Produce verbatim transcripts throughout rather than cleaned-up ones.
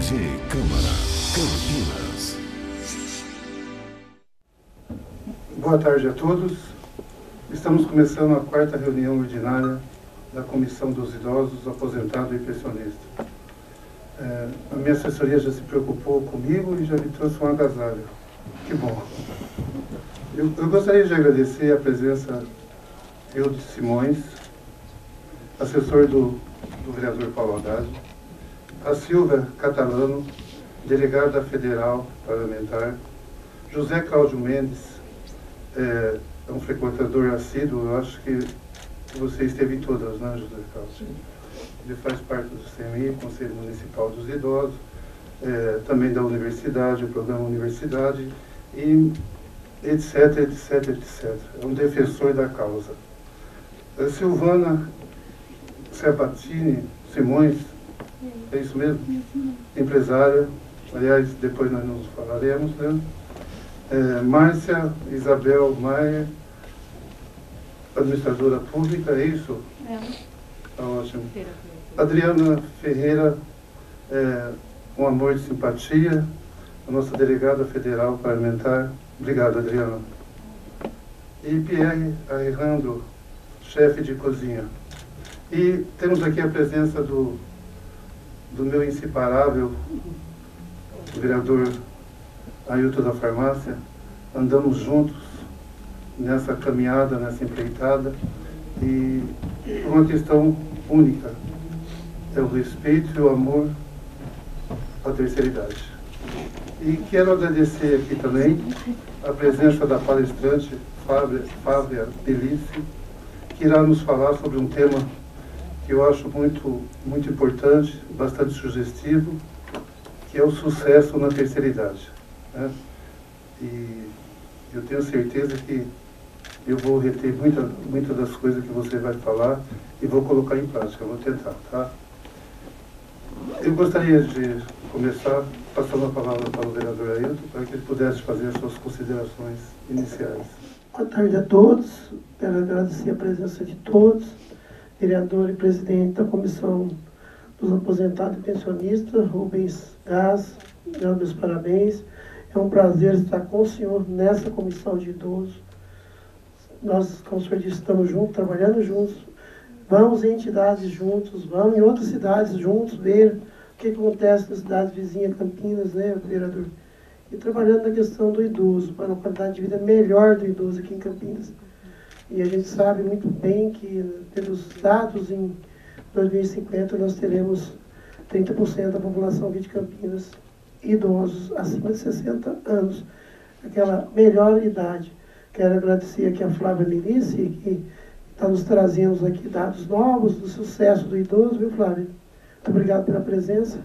T V Câmara, Campinas. Boa tarde a todos. Estamos começando a quarta reunião ordinária da Comissão dos Idosos, Aposentados e Pensionistas. É, a minha assessoria já se preocupou comigo e já me trouxe um agasalho. Que bom. Eu, eu gostaria de agradecer a presença de Eudes Simões, assessor do, do vereador Paulo Haddad, a Silvia Catalano, delegada federal parlamentar, José Cláudio Mendes, é, é um frequentador assíduo, eu acho que você esteve em todas, né, José Cláudio? Ele faz parte do C M I, Conselho Municipal dos Idosos, é, também da universidade, o programa Universidade, e etc, etc, etcétera. É um defensor da causa. A Silvana Sabatini Simões, é isso mesmo? Empresária, aliás, depois nós nos falaremos, né? É, Márcia Isabel Maia, administradora pública, é isso? É. Tá ótimo. Adriana Ferreira, é, um amor de simpatia, a nossa delegada federal parlamentar. Obrigado, Adriana. E Pierre Alejandro, chefe de cozinha. E temos aqui a presença do, do meu inseparável, o vereador Ailton da Farmácia. Andamos juntos nessa caminhada, nessa empreitada, e por uma questão única, é o respeito e o amor à terceira idade. E quero agradecer aqui também a presença da palestrante Fábia, Fábia Belice, que irá nos falar sobre um tema que eu acho muito, muito importante, bastante sugestivo, que é o sucesso na terceira idade, né? E eu tenho certeza que eu vou reter muitas muita das coisas que você vai falar e vou colocar em prática, vou tentar, tá? Eu gostaria de começar passando a palavra para o vereador Ailton, para que ele pudesse fazer as suas considerações iniciais. Boa tarde a todos. Quero agradecer a presença de todos, vereador e presidente da Comissão dos Aposentados e Pensionistas, Rubens Gás, meus parabéns. É um prazer estar com o senhor nessa comissão de idosos. Nós, como o senhor disse, estamos juntos, trabalhando juntos. Vamos em entidades juntos, vamos em outras cidades juntos, ver o que acontece nas cidades vizinhas, Campinas, né, vereador? E trabalhando na questão do idoso, para uma qualidade de vida melhor do idoso aqui em Campinas. E a gente sabe muito bem que, pelos dados, em dois mil e cinquenta nós teremos trinta por cento da população aqui de Campinas idosos acima de sessenta anos, aquela melhor idade. Quero agradecer aqui a Flávia Belice, que está nos trazendo aqui dados novos do sucesso do idoso, viu, Flávia? Muito obrigado pela presença.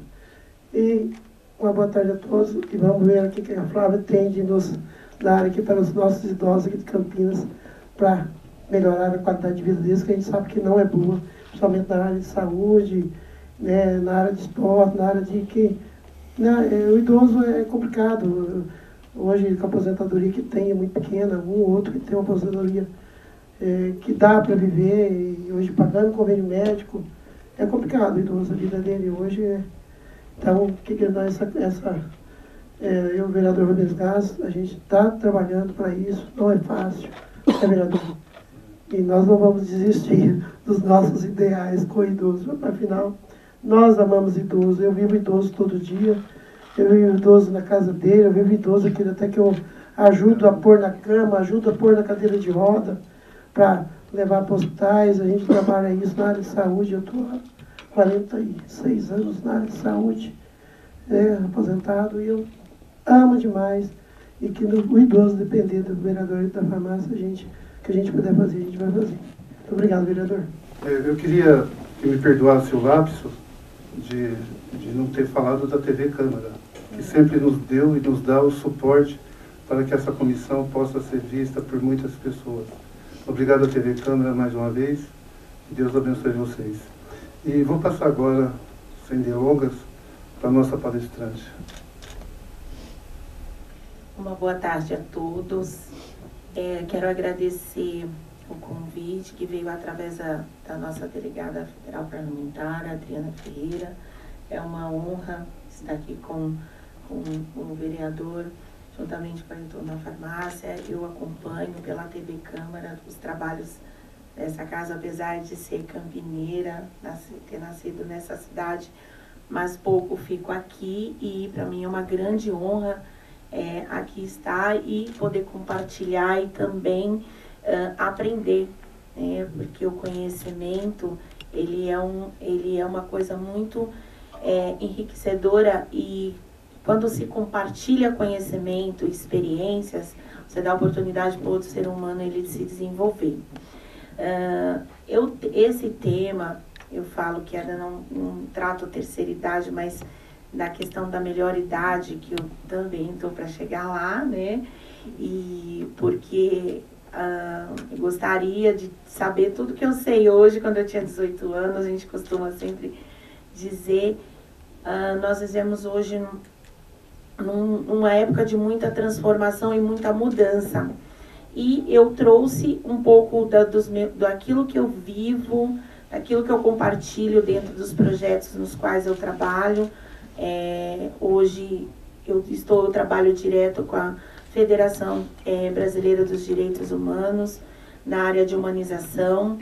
E uma boa tarde a todos. E vamos ver aqui o que a Flávia tem de nos dar aqui para os nossos idosos aqui de Campinas, para melhorar a qualidade de vida deles, que a gente sabe que não é boa, principalmente na área de saúde, né, na área de esporte, na área de que... Né, o idoso é complicado. Hoje, com a aposentadoria que tem é muito pequena, um ou outro que tem uma aposentadoria é, que dá para viver, e hoje pagando convênio médico, é complicado o idoso, a vida dele hoje. É... Então, o que que nós, essa, essa, é, eu, o vereador Rubens Gás, a gente está trabalhando para isso, não é fácil, é, vereador? E nós não vamos desistir dos nossos ideais com o idoso, afinal, nós amamos idoso, eu vivo idoso todo dia, eu vivo idoso na casa dele, eu vivo idoso aqui, até que eu ajudo a pôr na cama, ajudo a pôr na cadeira de roda, para levar para hospitais. A gente trabalha isso na área de saúde. Eu estou há quarenta e seis anos na área de saúde, é, aposentado, e eu amo demais. E que no, o idoso, dependendo do vereador e da farmácia, a gente, que a gente puder fazer, a gente vai fazer. Muito obrigado, vereador. Eu queria que me perdoasse o lapso de, de não ter falado da T V Câmara, que sempre nos deu e nos dá o suporte para que essa comissão possa ser vista por muitas pessoas. Obrigado à T V Câmara mais uma vez, que Deus abençoe vocês. E vou passar agora, sem delongas, para a nossa palestrante. Uma boa tarde a todos. É, quero agradecer o convite que veio através da, da nossa delegada federal parlamentar, Adriana Ferreira, é uma honra estar aqui com, com o vereador, juntamente com a Ayrton da Farmácia. Eu acompanho pela T V Câmara os trabalhos dessa casa, apesar de ser campineira, nasci, ter nascido nessa cidade, mas pouco fico aqui e para mim é uma grande honra é, aqui estar e poder compartilhar e também uh, aprender, né? Porque o conhecimento ele é, um, ele é uma coisa muito é, enriquecedora e quando se compartilha conhecimento, experiências, você dá oportunidade para o outro ser humano ele se desenvolver. Uh, eu, esse tema, eu falo que ainda não, não trato terceira idade, mas da questão da melhor idade, que eu também estou para chegar lá, né? E porque uh, eu gostaria de saber tudo que eu sei hoje, quando eu tinha dezoito anos, a gente costuma sempre dizer, uh, nós vivemos hoje num, numa época de muita transformação e muita mudança. E eu trouxe um pouco da, dos meus, daquilo que eu vivo, daquilo que eu compartilho dentro dos projetos nos quais eu trabalho. É, hoje eu estou, eu trabalho direto com a Federação é, Brasileira dos Direitos Humanos, na área de humanização.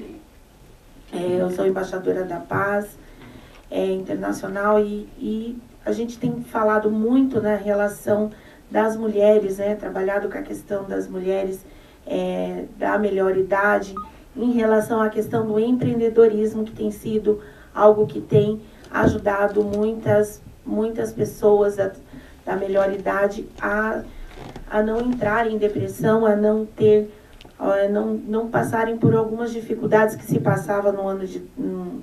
É, eu sou embaixadora da paz é, internacional e, e a gente tem falado muito na relação das mulheres, né, trabalhado com a questão das mulheres é, da melhor idade, em relação à questão do empreendedorismo, que tem sido algo que tem ajudado muitas, muitas pessoas da, da melhor idade a, a não entrarem em depressão, a não ter, a não, não passarem por algumas dificuldades que se passava no ano de, um,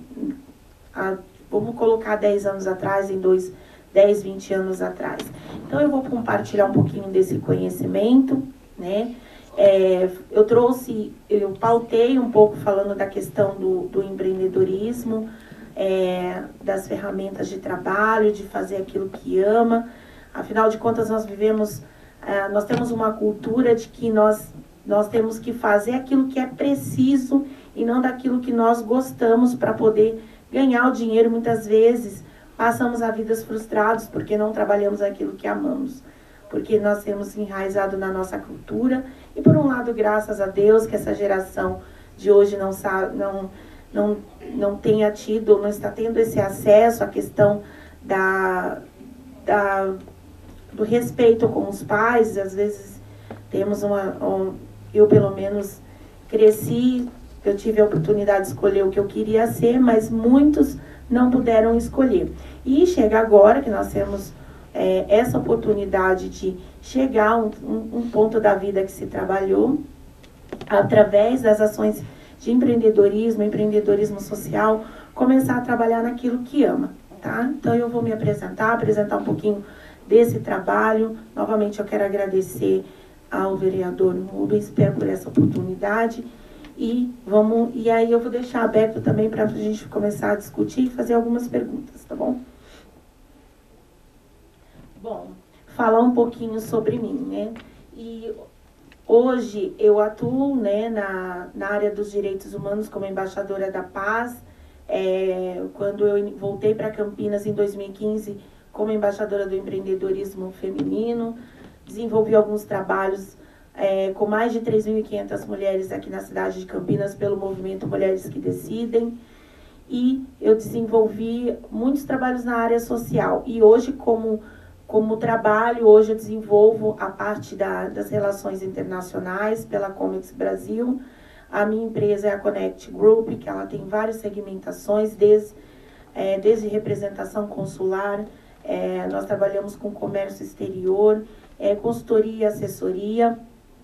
a, vamos colocar dez anos atrás, em dois, dez, vinte anos atrás. Então eu vou compartilhar um pouquinho desse conhecimento, né? É, eu trouxe, eu pautei um pouco falando da questão do, do empreendedorismo, é, das ferramentas de trabalho, de fazer aquilo que ama. Afinal de contas, nós vivemos, é, nós temos uma cultura de que nós, nós temos que fazer aquilo que é preciso e não daquilo que nós gostamos para poder ganhar o dinheiro. Muitas vezes passamos a vidas frustrados porque não trabalhamos aquilo que amamos, porque nós temos enraizado na nossa cultura. E por um lado, graças a Deus, que essa geração de hoje não, sabe, não, não, não tenha tido, não está tendo esse acesso à questão da, da, do respeito com os pais. Às vezes temos uma, um, eu pelo menos cresci, eu tive a oportunidade de escolher o que eu queria ser, mas muitos não puderam escolher. E chega agora que nós temos é, essa oportunidade de chegar a um, um, um ponto da vida que se trabalhou através das ações de empreendedorismo, empreendedorismo social, começar a trabalhar naquilo que ama, tá? Então eu vou me apresentar, apresentar um pouquinho desse trabalho. Novamente eu quero agradecer ao vereador Rubens por essa oportunidade. E, vamos, e aí eu vou deixar aberto também para a gente começar a discutir e fazer algumas perguntas, tá bom? Bom, falar um pouquinho sobre mim, né? E hoje eu atuo, né, na, na área dos direitos humanos como embaixadora da paz. É, quando eu voltei para Campinas em dois mil e quinze como embaixadora do empreendedorismo feminino, desenvolvi alguns trabalhos É, com mais de três mil e quinhentas mulheres aqui na cidade de Campinas, pelo movimento Mulheres que Decidem. E eu desenvolvi muitos trabalhos na área social. E hoje, como, como trabalho, hoje eu desenvolvo a parte da, das relações internacionais pela Comex Brasil. A minha empresa é a Connect Group, que ela tem várias segmentações, desde, é, desde representação consular, é, nós trabalhamos com comércio exterior, é, consultoria e assessoria.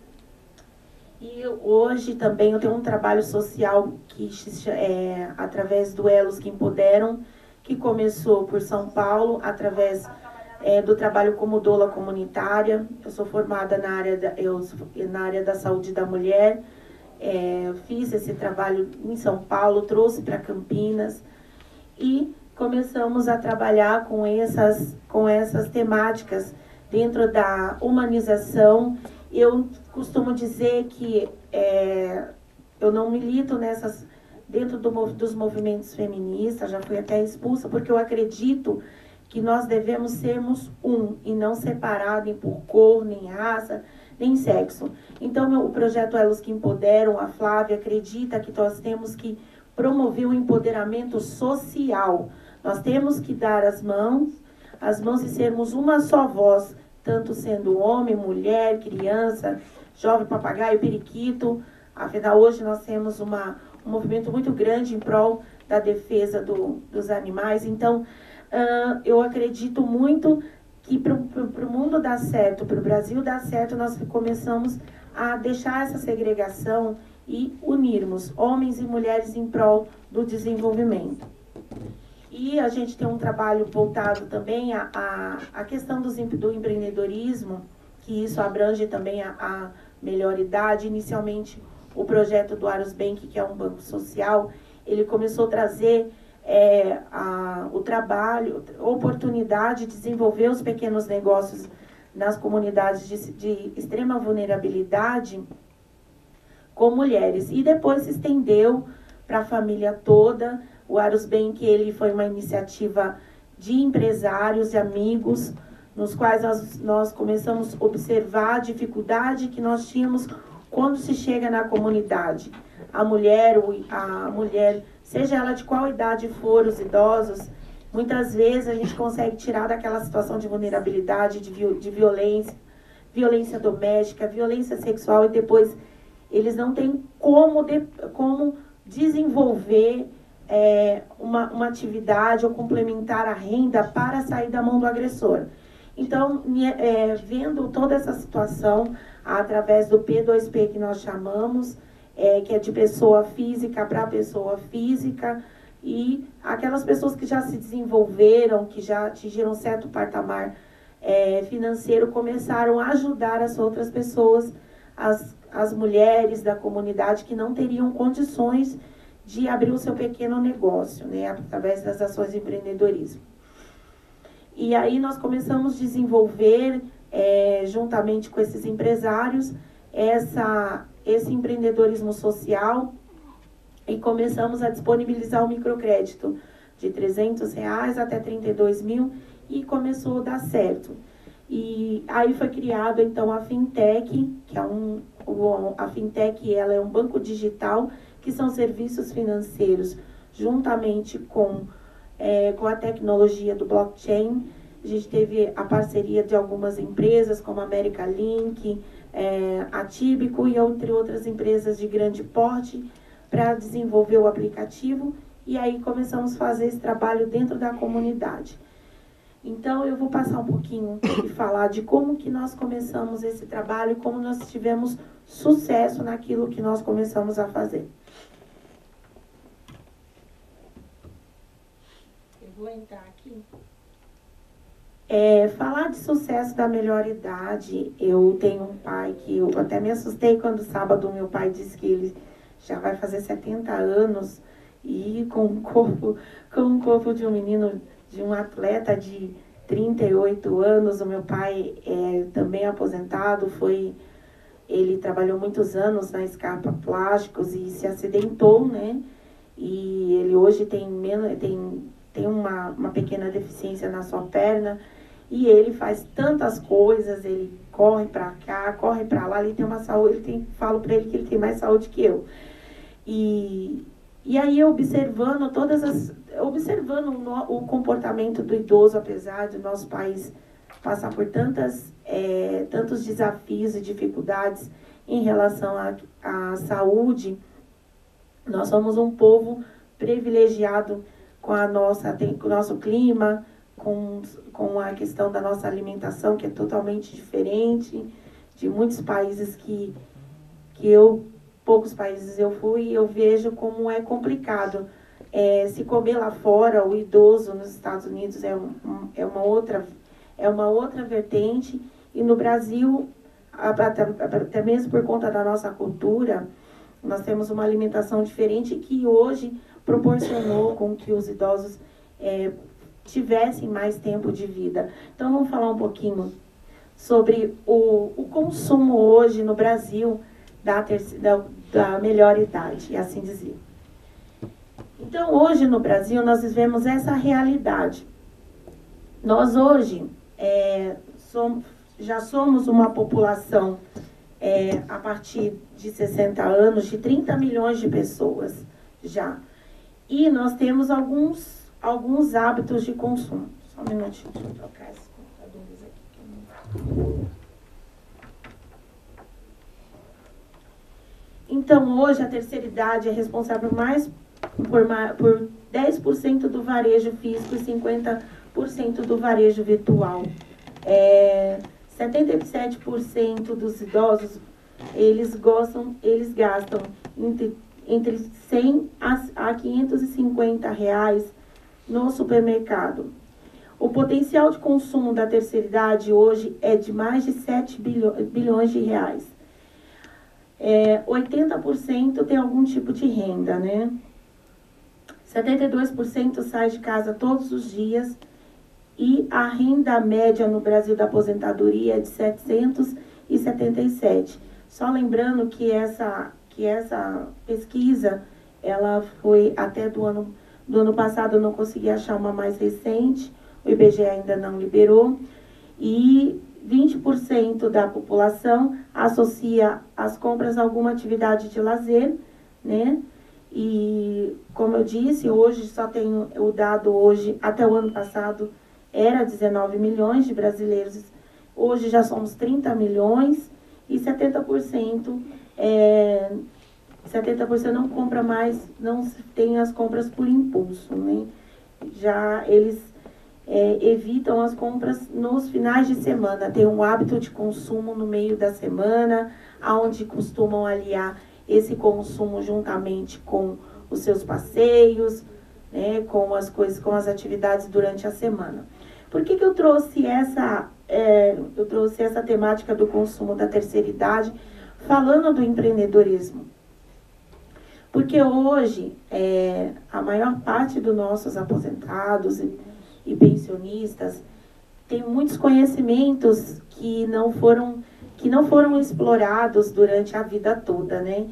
E hoje também eu tenho um trabalho social que é através do Elos que Empoderam, que começou por São Paulo, através é, do trabalho como doula comunitária. Eu sou formada na área da, eu, na área da saúde da mulher, é, fiz esse trabalho em São Paulo, trouxe para Campinas e começamos a trabalhar com essas, com essas temáticas dentro da humanização. Eu costumo dizer que é, eu não milito nessas, dentro do, dos movimentos feministas, já fui até expulsa, porque eu acredito que nós devemos sermos um, e não separado nem por cor, nem raça, nem sexo. Então, meu, o projeto Elos que Empoderam, a Flávia acredita que nós temos que promover o empoderamento social. Nós temos que dar as mãos, as mãos e sermos uma só voz, tanto sendo homem, mulher, criança, jovem, papagaio, periquito. Afinal, hoje nós temos uma, um movimento muito grande em prol da defesa do, dos animais. Então, uh, eu acredito muito que para o mundo dar certo, para o Brasil dar certo, nós começamos a deixar essa segregação e unirmos homens e mulheres em prol do desenvolvimento. E a gente tem um trabalho voltado também à, à, à questão dos, do empreendedorismo, que isso abrange também a, a melhor idade. Inicialmente, o projeto do Aros Bank, que é um banco social, ele começou a trazer é, a, o trabalho, a oportunidade de desenvolver os pequenos negócios nas comunidades de, de extrema vulnerabilidade com mulheres. E depois se estendeu para a família toda. O Aros Bank, ele foi uma iniciativa de empresários e amigos, nos quais nós, nós começamos a observar a dificuldade que nós tínhamos quando se chega na comunidade. A mulher, a mulher, seja ela de qual idade for, os idosos, muitas vezes a gente consegue tirar daquela situação de vulnerabilidade, de, de violência, violência doméstica, violência sexual, e depois eles não têm como, de, como desenvolver é, uma, uma atividade ou complementar a renda para sair da mão do agressor. Então, é, vendo toda essa situação, através do P dois P que nós chamamos, é, que é de pessoa física para pessoa física, e aquelas pessoas que já se desenvolveram, que já atingiram certo patamar é, financeiro, começaram a ajudar as outras pessoas, as, as mulheres da comunidade que não teriam condições de abrir o seu pequeno negócio, né, através das ações de empreendedorismo. E aí nós começamos a desenvolver, é, juntamente com esses empresários, essa, esse empreendedorismo social, e começamos a disponibilizar o microcrédito de trezentos reais até trinta e dois mil, e começou a dar certo. E aí foi criado, então, a Fintech, que é um, a Fintech, ela é um banco digital, que são serviços financeiros, juntamente com, é, com a tecnologia do blockchain. A gente teve a parceria de algumas empresas, como a America Link, é, a Tíbico, e entre outras empresas de grande porte, para desenvolver o aplicativo, e aí começamos a fazer esse trabalho dentro da comunidade. Então, eu vou passar um pouquinho e falar de como que nós começamos esse trabalho e como nós tivemos sucesso naquilo que nós começamos a fazer. Eu vou entrar aqui. É, falar de sucesso da melhor idade, eu tenho um pai que eu até me assustei quando sábado meu pai disse que ele já vai fazer setenta anos, e com o corpo, com o corpo de um menino, de um atleta de trinta e oito anos. O meu pai é também aposentado, foi, ele trabalhou muitos anos na Scarpa Plásticos e se acidentou, né? E ele hoje tem, menos, tem, tem uma, uma pequena deficiência na sua perna, e ele faz tantas coisas, ele corre para cá, corre para lá, ele tem uma saúde, ele tem, falo para ele que ele tem mais saúde que eu. E, e aí, observando todas as, observando o, o comportamento do idoso, apesar do nosso país passar por tantas, é, tantos desafios e dificuldades em relação à, à saúde, nós somos um povo privilegiado com, a nossa, tem, com o nosso clima, com, com a questão da nossa alimentação, que é totalmente diferente de muitos países que, que eu... poucos países eu fui, e eu vejo como é complicado. É, se comer lá fora, o idoso nos Estados Unidos é, um, é, uma, outra, é uma outra vertente, e no Brasil, até, até mesmo por conta da nossa cultura, nós temos uma alimentação diferente que hoje proporcionou com que os idosos é, tivessem mais tempo de vida. Então, vamos falar um pouquinho sobre o, o consumo hoje no Brasil, Da, terceira, da, da melhor idade, assim dizer. Então, hoje no Brasil, nós vivemos essa realidade. Nós hoje é, somos, já somos uma população, é, a partir de sessenta anos, de trinta milhões de pessoas já. E nós temos alguns, alguns hábitos de consumo. Só um minutinho, deixa eu trocar esses computadores aqui. Então, hoje, a terceira idade é responsável mais por, por dez por cento do varejo físico e cinquenta por cento do varejo virtual. É, setenta e sete por cento dos idosos, eles, gostam, eles gastam entre, entre cem a quinhentos e cinquenta reais no supermercado. O potencial de consumo da terceira idade hoje é de mais de sete bilhões de reais. É, oitenta por cento tem algum tipo de renda, né? setenta e dois por cento sai de casa todos os dias e a renda média no Brasil da aposentadoria é de setecentos e setenta e sete. Só lembrando que essa, que essa pesquisa, ela foi até do ano, do ano passado, eu não consegui achar uma mais recente, o I B G E ainda não liberou, e vinte por cento da população associa as compras a alguma atividade de lazer, né? E, como eu disse, hoje só tenho o dado hoje, até o ano passado, era dezenove milhões de brasileiros, hoje já somos trinta milhões e setenta por cento, é, setenta por cento não compra mais, não tem as compras por impulso, né? Já eles é, evitam as compras nos finais de semana, tem um hábito de consumo no meio da semana, onde costumam aliar esse consumo juntamente com os seus passeios, né, com as coisas, com as atividades durante a semana. Por que que eu trouxe essa, é, eu trouxe essa temática do consumo da terceira idade, falando do empreendedorismo? Porque hoje, é, a maior parte dos nossos aposentados e, e pensionistas tem muitos conhecimentos que não foram, que não foram explorados durante a vida toda, né?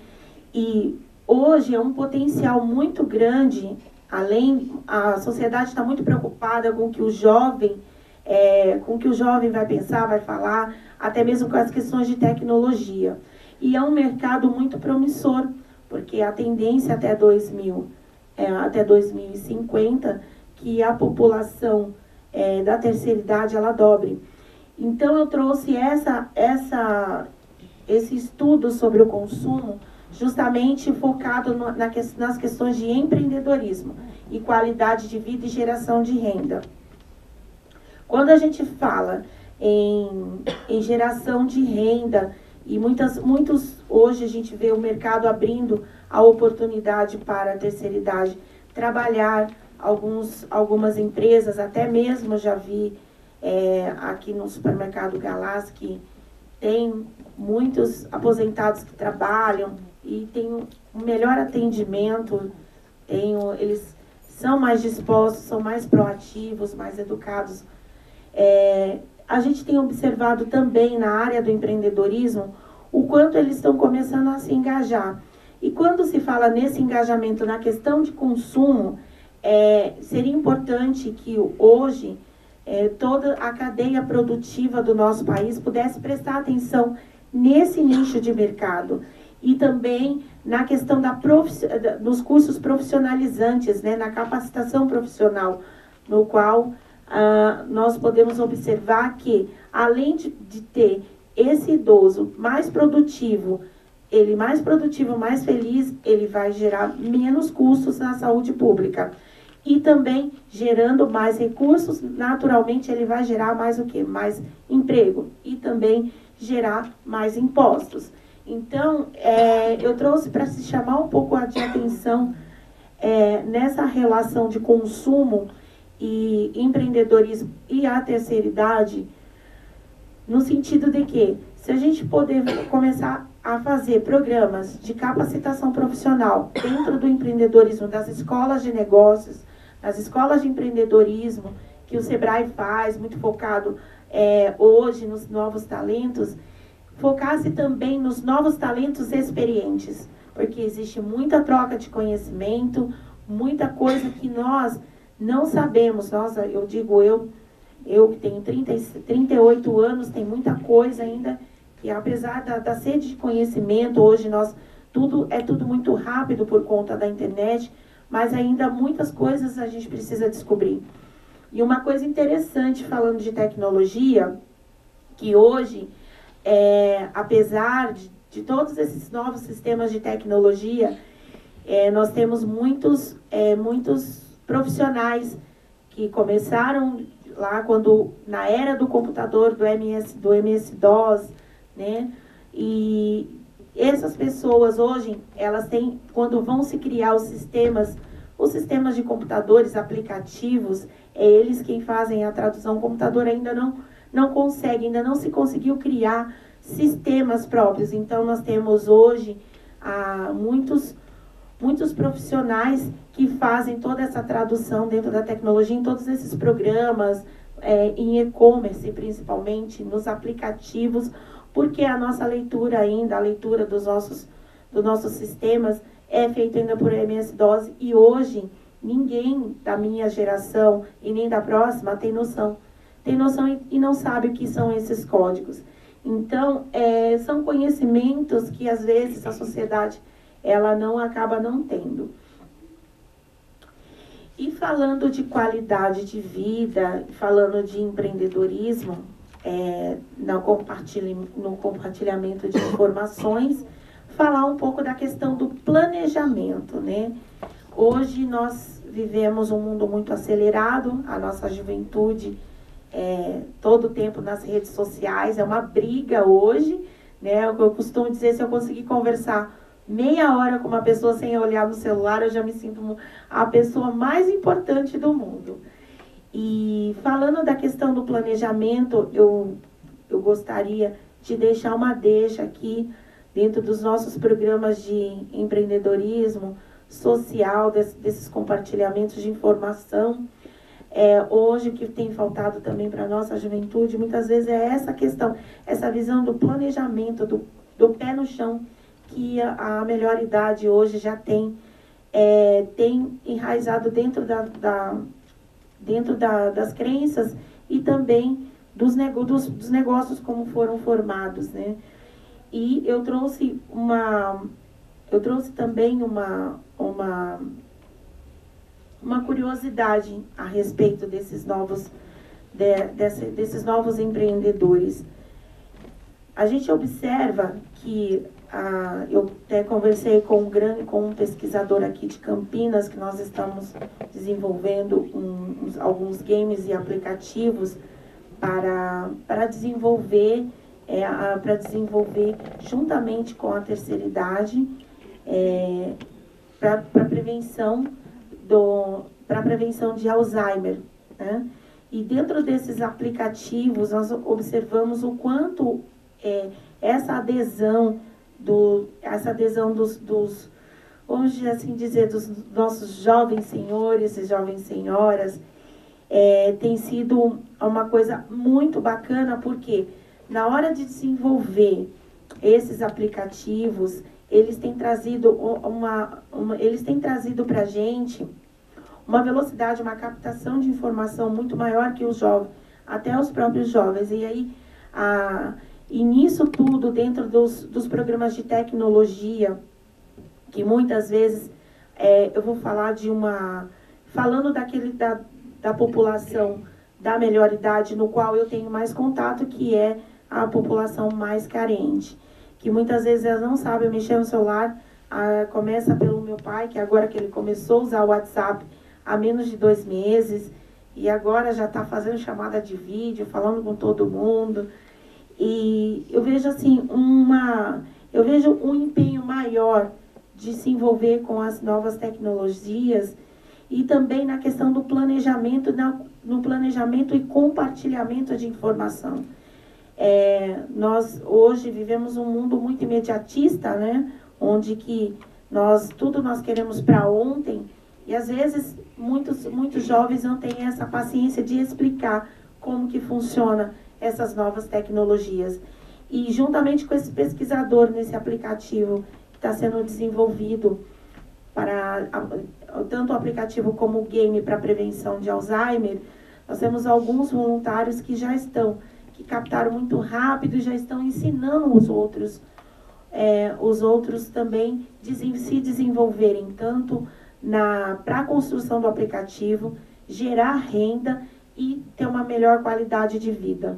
E hoje é um potencial muito grande, além, a sociedade está muito preocupada com o que o jovem, é, com o que o jovem vai pensar, vai falar, até mesmo com as questões de tecnologia. E é um mercado muito promissor, porque a tendência até dois mil, é, até dois mil e cinquenta, que a população é, da terceira idade, ela dobre. Então, eu trouxe essa, essa, esse estudo sobre o consumo, justamente focado no, na, nas questões de empreendedorismo e qualidade de vida e geração de renda. Quando a gente fala em, em geração de renda, e muitas, muitos, hoje a gente vê o mercado abrindo a oportunidade para a terceira idade trabalhar, alguns, algumas empresas, até mesmo já vi é, aqui no supermercado Galás, que tem muitos aposentados que trabalham e tem um melhor atendimento, tem, eles são mais dispostos, são mais proativos, mais educados. É, a gente tem observado também na área do empreendedorismo o quanto eles estão começando a se engajar. E quando se fala nesse engajamento na questão de consumo, é, seria importante que hoje é, toda a cadeia produtiva do nosso país pudesse prestar atenção nesse nicho de mercado. E também na questão da profiss... dos cursos profissionalizantes, né, na capacitação profissional, no qual ah, nós podemos observar que, além de, de ter esse idoso mais produtivo, ele mais produtivo, mais feliz, ele vai gerar menos custos na saúde pública. E também, gerando mais recursos, naturalmente ele vai gerar mais o quê? Mais emprego. E também gerar mais impostos. Então, é, eu trouxe para se chamar um pouco de atenção é, nessa relação de consumo e empreendedorismo e a terceira idade, no sentido de que, se a gente poder começar a fazer programas de capacitação profissional dentro do empreendedorismo, das escolas de negócios, das escolas de empreendedorismo, que o Sebrae faz, muito focado é, hoje nos novos talentos, focasse também nos novos talentos experientes, porque existe muita troca de conhecimento, muita coisa que nós não sabemos. Nossa, eu digo eu, eu que tenho trinta, trinta e oito anos, tem muita coisa ainda, que apesar da, da sede de conhecimento, hoje nós, tudo, é tudo muito rápido por conta da internet, mas ainda muitas coisas a gente precisa descobrir. E uma coisa interessante, falando de tecnologia, que hoje, é, apesar de, de todos esses novos sistemas de tecnologia, é, nós temos muitos, é, muitos profissionais que começaram lá quando, na era do computador, do M S, do M S DOS, né? E essas pessoas hoje, elas têm, quando vão se criar os sistemas, os sistemas de computadores, aplicativos, é eles quem fazem a tradução. O computador ainda não, não consegue, ainda não se conseguiu criar sistemas próprios. Então, nós temos hoje ah, muitos, muitos profissionais que fazem toda essa tradução dentro da tecnologia, em todos esses programas, é, em e-commerce, principalmente, nos aplicativos, porque a nossa leitura ainda, a leitura dos nossos, dos nossos sistemas é feita ainda por M S DOS, e hoje ninguém da minha geração e nem da próxima tem noção. Tem noção e, e não sabe o que são esses códigos. Então, é, são conhecimentos que às vezes a sociedade ela não acaba não tendo. E falando de qualidade de vida, falando de empreendedorismo, É, no, compartilha, no compartilhamento de informações, falar um pouco da questão do planejamento, né? Hoje nós vivemos um mundo muito acelerado, a nossa juventude é, todo o tempo nas redes sociais, é uma briga hoje, né? Eu costumo dizer, se eu conseguir conversar meia hora com uma pessoa sem olhar no celular, eu já me sinto a pessoa mais importante do mundo. E falando da questão do planejamento, eu, eu gostaria de deixar uma deixa aqui dentro dos nossos programas de empreendedorismo social, desse, desses compartilhamentos de informação. É, hoje, o que tem faltado também para a nossa juventude, muitas vezes é essa questão, essa visão do planejamento, do, do pé no chão, que a, a melhor idade hoje já tem, é, tem enraizado dentro da... da dentro da, das crenças e também dos, nego, dos, dos negócios como foram formados, né? E eu trouxe uma, eu trouxe também uma, uma, uma curiosidade a respeito desses novos, de, desse, desses novos empreendedores. A gente observa que Ah, eu até conversei com um, grande, com um pesquisador aqui de Campinas, que nós estamos desenvolvendo um, uns, alguns games e aplicativos para, para desenvolver, é, para desenvolver juntamente com a terceira idade, é, para prevenção do, para prevenção de Alzheimer, né? E dentro desses aplicativos nós observamos o quanto é, essa adesão Do, essa adesão dos, dos, vamos assim dizer, dos nossos jovens senhores e jovens senhoras, é, tem sido uma coisa muito bacana, porque na hora de desenvolver esses aplicativos, eles têm trazido uma, uma eles têm trazido para a gente uma velocidade, uma captação de informação muito maior que os jovens, até os próprios jovens. E aí, a E nisso tudo, dentro dos, dos programas de tecnologia, que muitas vezes, é, eu vou falar de uma... Falando daquele, da, da população da melhor idade, no qual eu tenho mais contato, que é a população mais carente. Que muitas vezes elas não sabem mexer no celular. Ah, começa pelo meu pai, que agora que ele começou a usar o WhatsApp há menos de dois meses, e agora já está fazendo chamada de vídeo, falando com todo mundo. E eu vejo assim, uma, eu vejo um empenho maior de se envolver com as novas tecnologias e também na questão do planejamento, na, no planejamento e compartilhamento de informação. É, nós hoje vivemos um mundo muito imediatista, né? Onde que nós, tudo nós queremos para ontem, e às vezes muitos, muitos jovens não têm essa paciência de explicar como que funciona essas novas tecnologias. E juntamente com esse pesquisador nesse aplicativo que está sendo desenvolvido para tanto o aplicativo como o game para prevenção de Alzheimer, nós temos alguns voluntários que já estão, que captaram muito rápido e já estão ensinando os outros, é, os outros também desen, se desenvolverem, tanto para a construção do aplicativo, gerar renda e ter uma melhor qualidade de vida.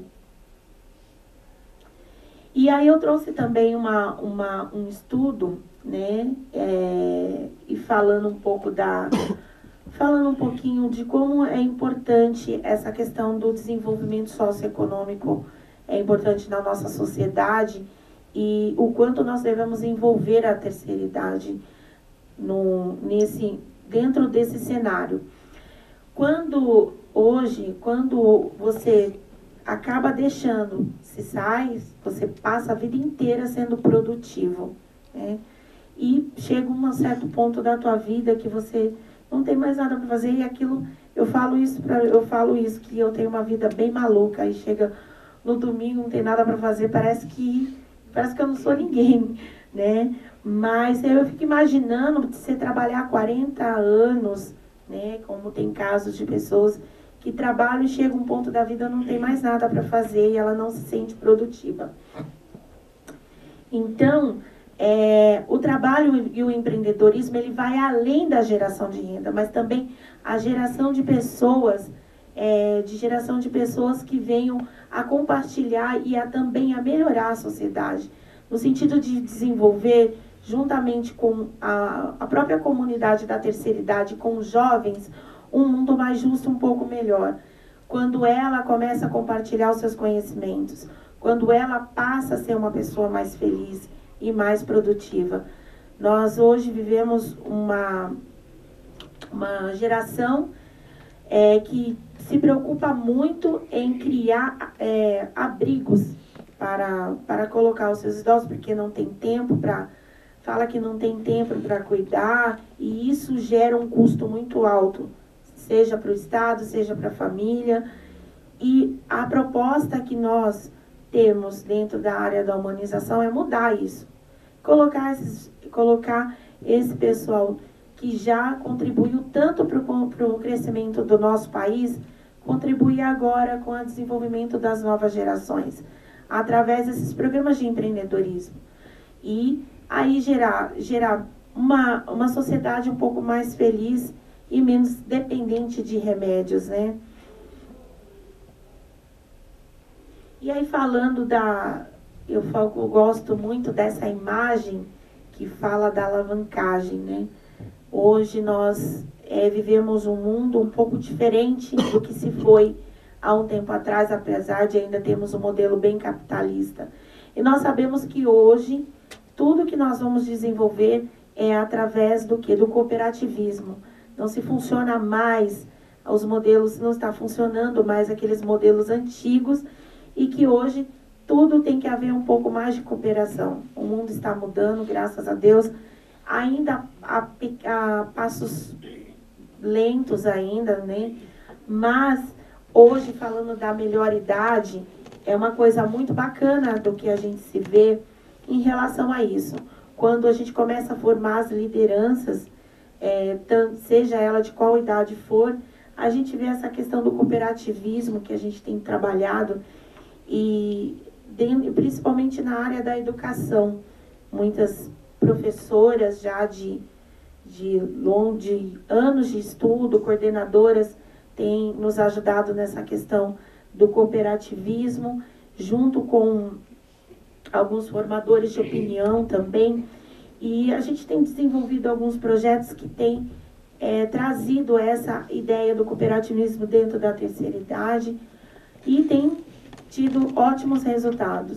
E aí eu trouxe também uma, uma, um estudo, né, é, e falando um pouco da, falando um pouquinho de como é importante essa questão do desenvolvimento socioeconômico, é importante na nossa sociedade e o quanto nós devemos envolver a terceira idade no, nesse, dentro desse cenário. Quando hoje, quando você acaba deixando, se sai, você passa a vida inteira sendo produtivo, né? E chega um certo ponto da tua vida que você não tem mais nada para fazer e aquilo, eu falo isso para eu falo isso que eu tenho uma vida bem maluca e chega no domingo não tem nada para fazer, parece que parece que eu não sou ninguém, né? Mas eu fico imaginando você trabalhar quarenta anos, né? Como tem casos de pessoas que trabalham e chega um ponto da vida não tem mais nada para fazer e ela não se sente produtiva. Então, é, o trabalho e o empreendedorismo, ele vai além da geração de renda, mas também a geração de pessoas, é, de geração de pessoas que venham a compartilhar e a também a melhorar a sociedade, no sentido de desenvolver, juntamente com a, a própria comunidade da terceira idade, com os jovens, um mundo mais justo, um pouco melhor. Quando ela começa a compartilhar os seus conhecimentos, quando ela passa a ser uma pessoa mais feliz e mais produtiva. Nós hoje vivemos uma, uma geração é, que se preocupa muito em criar é, abrigos para, para colocar os seus idosos, porque não tem tempo para... Fala que não tem tempo para cuidar, e isso gera um custo muito alto, seja para o Estado, seja para a família. E a proposta que nós temos dentro da área da humanização é mudar isso. Colocar, esses, colocar esse pessoal que já contribuiu tanto para o crescimento do nosso país, contribuir agora com o desenvolvimento das novas gerações, através desses programas de empreendedorismo. E aí gerar, gerar uma, uma sociedade um pouco mais feliz e menos dependente de remédios, né? E aí falando da... Eu, falo, eu gosto muito dessa imagem que fala da alavancagem, né? Hoje nós é, vivemos um mundo um pouco diferente do que se foi há um tempo atrás, apesar de ainda termos um modelo bem capitalista. E nós sabemos que hoje tudo que nós vamos desenvolver é através do que? Do cooperativismo. Não se funciona mais, os modelos, não está funcionando mais aqueles modelos antigos e que hoje tudo tem que haver um pouco mais de cooperação. O mundo está mudando, graças a Deus, ainda a, a passos lentos ainda, né? Mas hoje, falando da melhor idade, é uma coisa muito bacana do que a gente se vê em relação a isso. Quando a gente começa a formar as lideranças, é, tanto, seja ela de qual idade for, a gente vê essa questão do cooperativismo que a gente tem trabalhado, e de, principalmente na área da educação. Muitas professoras já de, de, long, de anos de estudo, coordenadoras, têm nos ajudado nessa questão do cooperativismo, junto com alguns formadores de opinião também. E a gente tem desenvolvido alguns projetos que têm é, trazido essa ideia do cooperativismo dentro da terceira idade e tem tido ótimos resultados.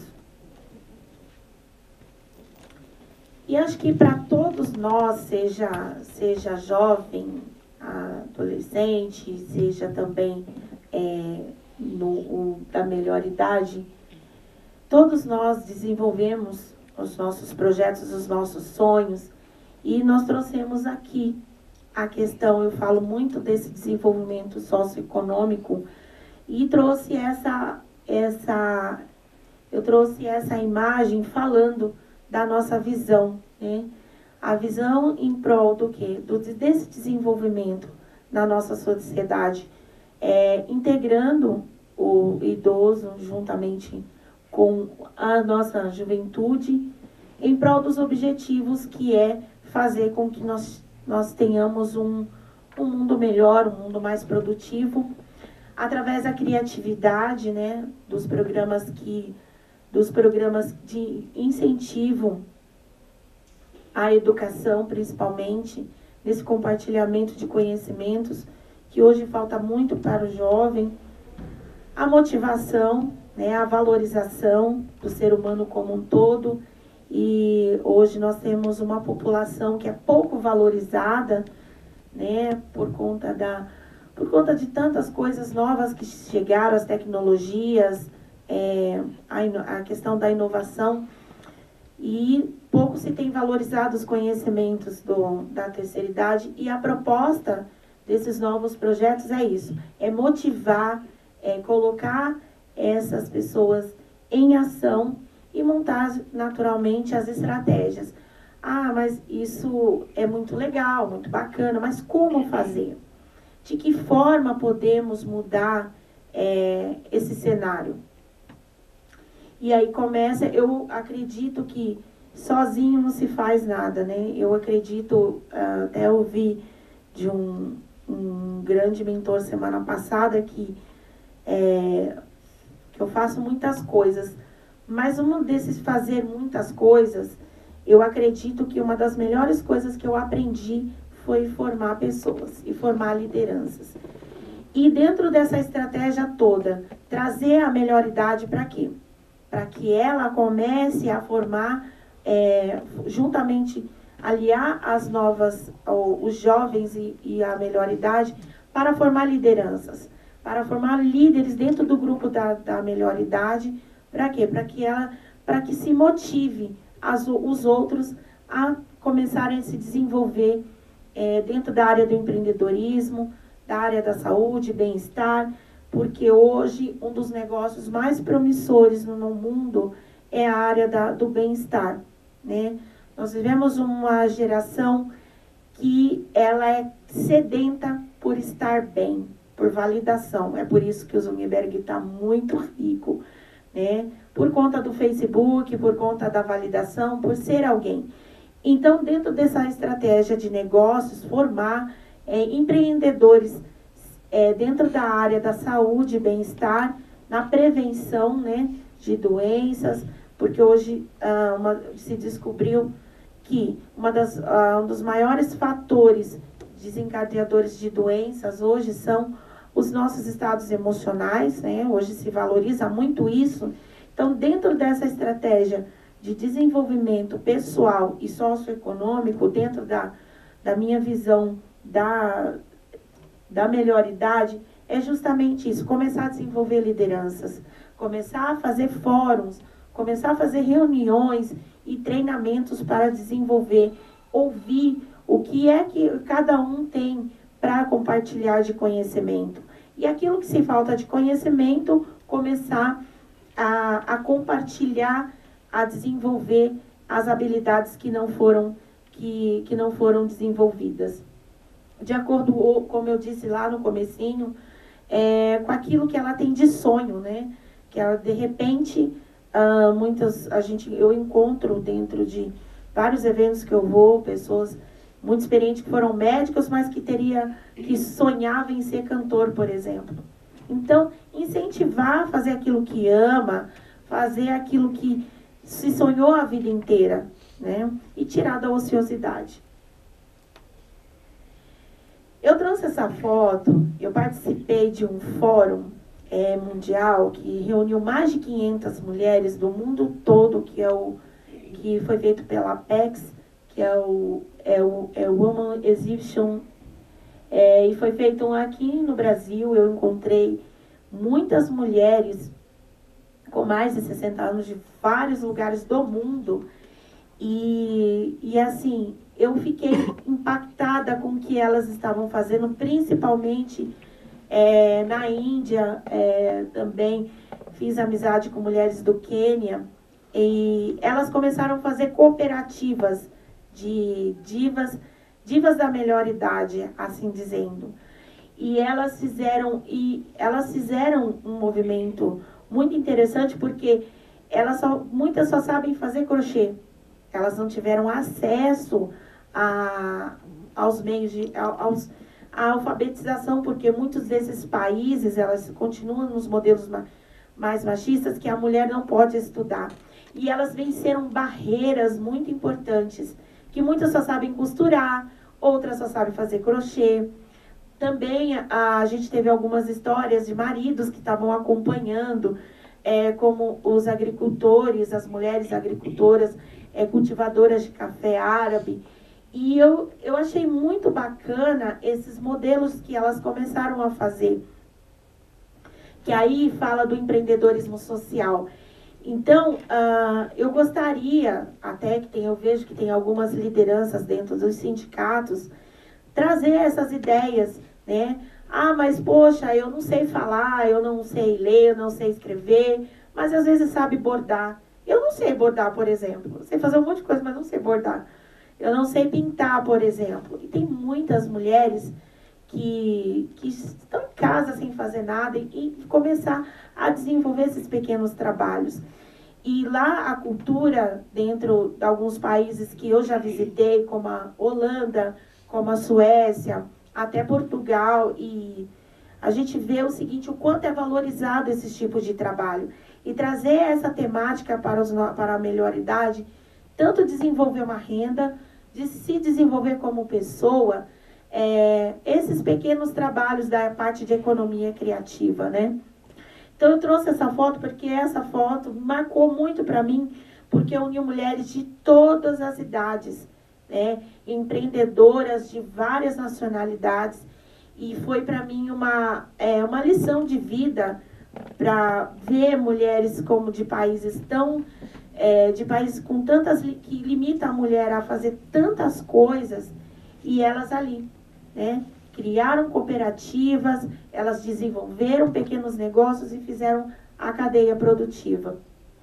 E acho que para todos nós, seja, seja jovem, adolescente, seja também é, no, o, da melhor idade, todos nós desenvolvemos os nossos projetos, os nossos sonhos, e nós trouxemos aqui a questão, eu falo muito desse desenvolvimento socioeconômico, e trouxe essa, essa, eu trouxe essa imagem falando da nossa visão, né? a visão em prol do quê? Do, desse desenvolvimento na nossa sociedade, é, integrando o idoso juntamente com a nossa juventude, em prol dos objetivos que é fazer com que nós, nós tenhamos um, um mundo melhor, um mundo mais produtivo, através da criatividade, né, dos programas que, dos programas de incentivo à educação, principalmente, nesse compartilhamento de conhecimentos, que hoje falta muito para o jovem, a motivação, né, a valorização do ser humano como um todo, e hoje nós temos uma população que é pouco valorizada, né, por conta da por conta de tantas coisas novas que chegaram, as tecnologias, é, a, a questão da inovação, e pouco se tem valorizado os conhecimentos do, da terceira idade, e a proposta desses novos projetos é isso, é motivar, é colocar essas pessoas em ação e montar naturalmente as estratégias. Ah, mas isso é muito legal, muito bacana, mas como fazer? De que forma podemos mudar é, esse cenário? E aí começa, eu acredito que sozinho não se faz nada, né? Eu acredito, até ouvi de um, um grande mentor semana passada que, é, que eu faço muitas coisas, mas um desses fazer muitas coisas, eu acredito que uma das melhores coisas que eu aprendi foi formar pessoas e formar lideranças. E dentro dessa estratégia toda, trazer a melhoridade para quê? Para que ela comece a formar, é, juntamente, aliar as novas, os jovens e, e a melhoridade, para formar lideranças, para formar líderes dentro do grupo da, da melhoridade. Para quê? Para que ela, para que se motive as, os outros a começarem a se desenvolver É, dentro da área do empreendedorismo, da área da saúde, bem-estar, porque hoje um dos negócios mais promissores no mundo é a área da, do bem-estar, né? Nós vivemos uma geração que ela é sedenta por estar bem, por validação. É por isso que o Zuckerberg está muito rico, né? Por conta do Facebook, por conta da validação, por ser alguém. Então, dentro dessa estratégia de negócios, formar é, empreendedores é, dentro da área da saúde e bem-estar, na prevenção, né, de doenças, porque hoje ah, uma, se descobriu que uma das, ah, um dos maiores fatores desencadeadores de doenças hoje são os nossos estados emocionais, né? Hoje se valoriza muito isso. Então, dentro dessa estratégia de desenvolvimento pessoal e socioeconômico, dentro da, da minha visão da, da melhoridade, é justamente isso, começar a desenvolver lideranças, começar a fazer fóruns, começar a fazer reuniões e treinamentos para desenvolver, ouvir o que é que cada um tem para compartilhar de conhecimento. E aquilo que se falta de conhecimento, começar a, a compartilhar, a desenvolver as habilidades que não foram, que, que não foram desenvolvidas. De acordo, como eu disse lá no comecinho, é, com aquilo que ela tem de sonho, né? Que ela, de repente, uh, muitas, a gente, eu encontro dentro de vários eventos que eu vou, pessoas muito experientes que foram médicos, mas que teria, que sonhavam em ser cantor, por exemplo. Então, incentivar a fazer aquilo que ama, fazer aquilo que se sonhou a vida inteira, né? E tirar da ociosidade. Eu trouxe essa foto, eu participei de um fórum é, mundial que reuniu mais de quinhentas mulheres do mundo todo, que, é o, que foi feito pela Apex, que é o, é o, é o Woman Exhibition, é, e foi feito aqui no Brasil. Eu encontrei muitas mulheres com mais de sessenta anos de vários lugares do mundo, e, e assim, eu fiquei impactada com o que elas estavam fazendo, principalmente é, na Índia. É, também fiz amizade com mulheres do Quênia, e elas começaram a fazer cooperativas de divas, divas da melhor idade, assim dizendo. E elas fizeram, e elas fizeram um movimento muito interessante, porque elas só, muitas só sabem fazer crochê. Elas não tiveram acesso a, aos meios de... Aos, a alfabetização, porque muitos desses países, elas continuam nos modelos ma mais machistas, que a mulher não pode estudar. E elas venceram barreiras muito importantes, que muitas só sabem costurar, outras só sabem fazer crochê. Também a, a gente teve algumas histórias de maridos que estavam acompanhando, é, como os agricultores, as mulheres agricultoras, é, cultivadoras de café árabe. E eu, eu achei muito bacana esses modelos que elas começaram a fazer, que aí fala do empreendedorismo social. Então, uh, eu gostaria, até que tem, eu vejo que tem algumas lideranças dentro dos sindicatos, trazer essas ideias, né? Ah, mas poxa, eu não sei falar, eu não sei ler, eu não sei escrever, mas às vezes sabe bordar. Eu não sei bordar, por exemplo. Eu sei fazer um monte de coisa, mas não sei bordar. Eu não sei pintar, por exemplo. E tem muitas mulheres que, que estão em casa sem fazer nada e, e começar a desenvolver esses pequenos trabalhos. E lá a cultura, dentro de alguns países que eu já visitei, como a Holanda, como a Suécia, até Portugal, e a gente vê o seguinte, o quanto é valorizado esses tipos de trabalho. E trazer essa temática para, os, para a melhor idade, tanto desenvolver uma renda, de se desenvolver como pessoa, é, esses pequenos trabalhos da parte de economia criativa, né? Então eu trouxe essa foto porque essa foto marcou muito para mim, porque uniu mulheres de todas as idades, né? Empreendedoras de várias nacionalidades, e foi para mim uma, é, uma lição de vida para ver mulheres como de países tão... É, de países com tantas, que limita a mulher a fazer tantas coisas, e elas ali, né, criaram cooperativas, elas desenvolveram pequenos negócios e fizeram a cadeia produtiva.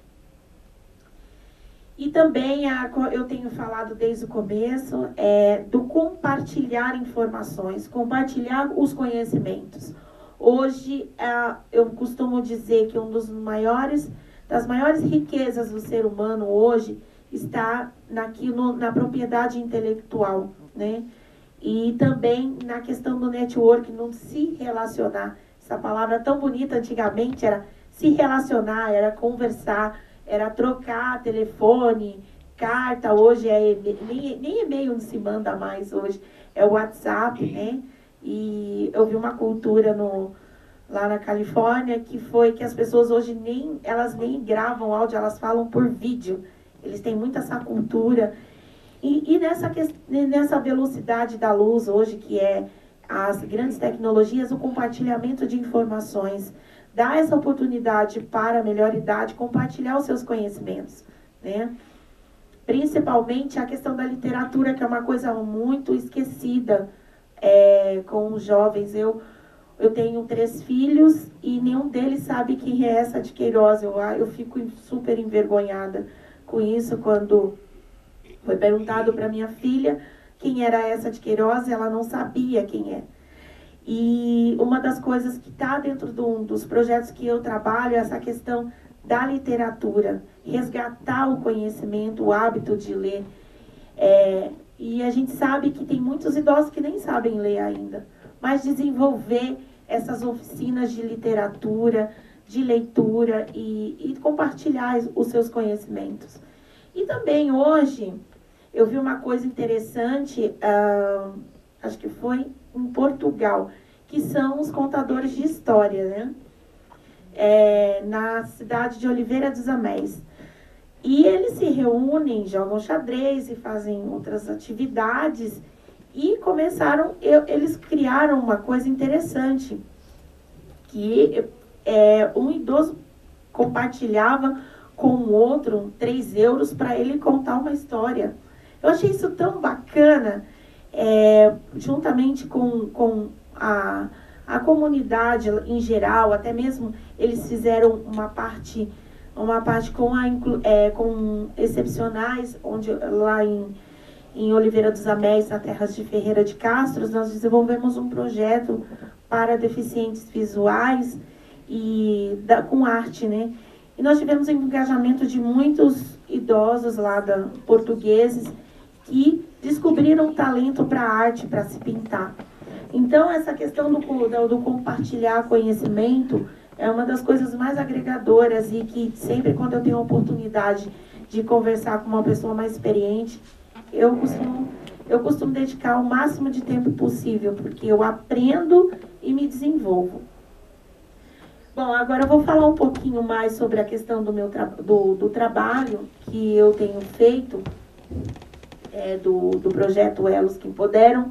E também, a, eu tenho falado desde o começo, é, do compartilhar informações, compartilhar os conhecimentos. Hoje, é, eu costumo dizer que um dos maiores... das maiores riquezas do ser humano hoje está naquilo, na propriedade intelectual, né? E também na questão do network, não se relacionar. Essa palavra tão bonita antigamente era se relacionar, era conversar, era trocar telefone, carta. Hoje é nem, nem e-mail não se manda mais hoje, é o WhatsApp, né? E eu vi uma cultura no... lá na Califórnia, que foi que as pessoas hoje nem, elas nem gravam áudio, elas falam por vídeo. Eles têm muito essa cultura. E, e nessa, nessa velocidade da luz hoje, que é as grandes tecnologias, o compartilhamento de informações, dá essa oportunidade para a melhor idade compartilhar os seus conhecimentos, né? Principalmente a questão da literatura, que é uma coisa muito esquecida é, com os jovens. Eu... Eu tenho três filhos e nenhum deles sabe quem é essa de Queiroz. Eu, eu fico super envergonhada com isso. Quando foi perguntado para minha filha quem era essa de Queiroz, ela não sabia quem é. E uma das coisas que está dentro do, dos projetos que eu trabalho é essa questão da literatura. Resgatar o conhecimento, o hábito de ler. É, e a gente sabe que tem muitos idosos que nem sabem ler ainda. Mas desenvolver essas oficinas de literatura, de leitura e, e compartilhar os seus conhecimentos. E também hoje, eu vi uma coisa interessante, uh, acho que foi em Portugal, que são os contadores de história, né? É, na cidade de Oliveira dos Améis. E eles se reúnem, jogam xadrez e fazem outras atividades. E começaram, eu, eles criaram uma coisa interessante, que é, um idoso compartilhava com o outro três euros para ele contar uma história. Eu achei isso tão bacana, é, juntamente com, com a, a comunidade em geral, até mesmo eles fizeram uma parte, uma parte com, a, é, com excepcionais, onde lá em... em Oliveira dos Améis, na terra de Ferreira de Castro, nós desenvolvemos um projeto para deficientes visuais e da, com arte, né? E nós tivemos um engajamento de muitos idosos lá, da, portugueses, que descobriram o talento para a arte, para se pintar. Então, essa questão do, do, do compartilhar conhecimento é uma das coisas mais agregadoras e que sempre quando eu tenho a oportunidade de conversar com uma pessoa mais experiente, eu costumo, eu costumo dedicar o máximo de tempo possível, porque eu aprendo e me desenvolvo. Bom, agora eu vou falar um pouquinho mais sobre a questão do, meu tra do, do trabalho que eu tenho feito, é, do, do projeto Elos que Empoderam.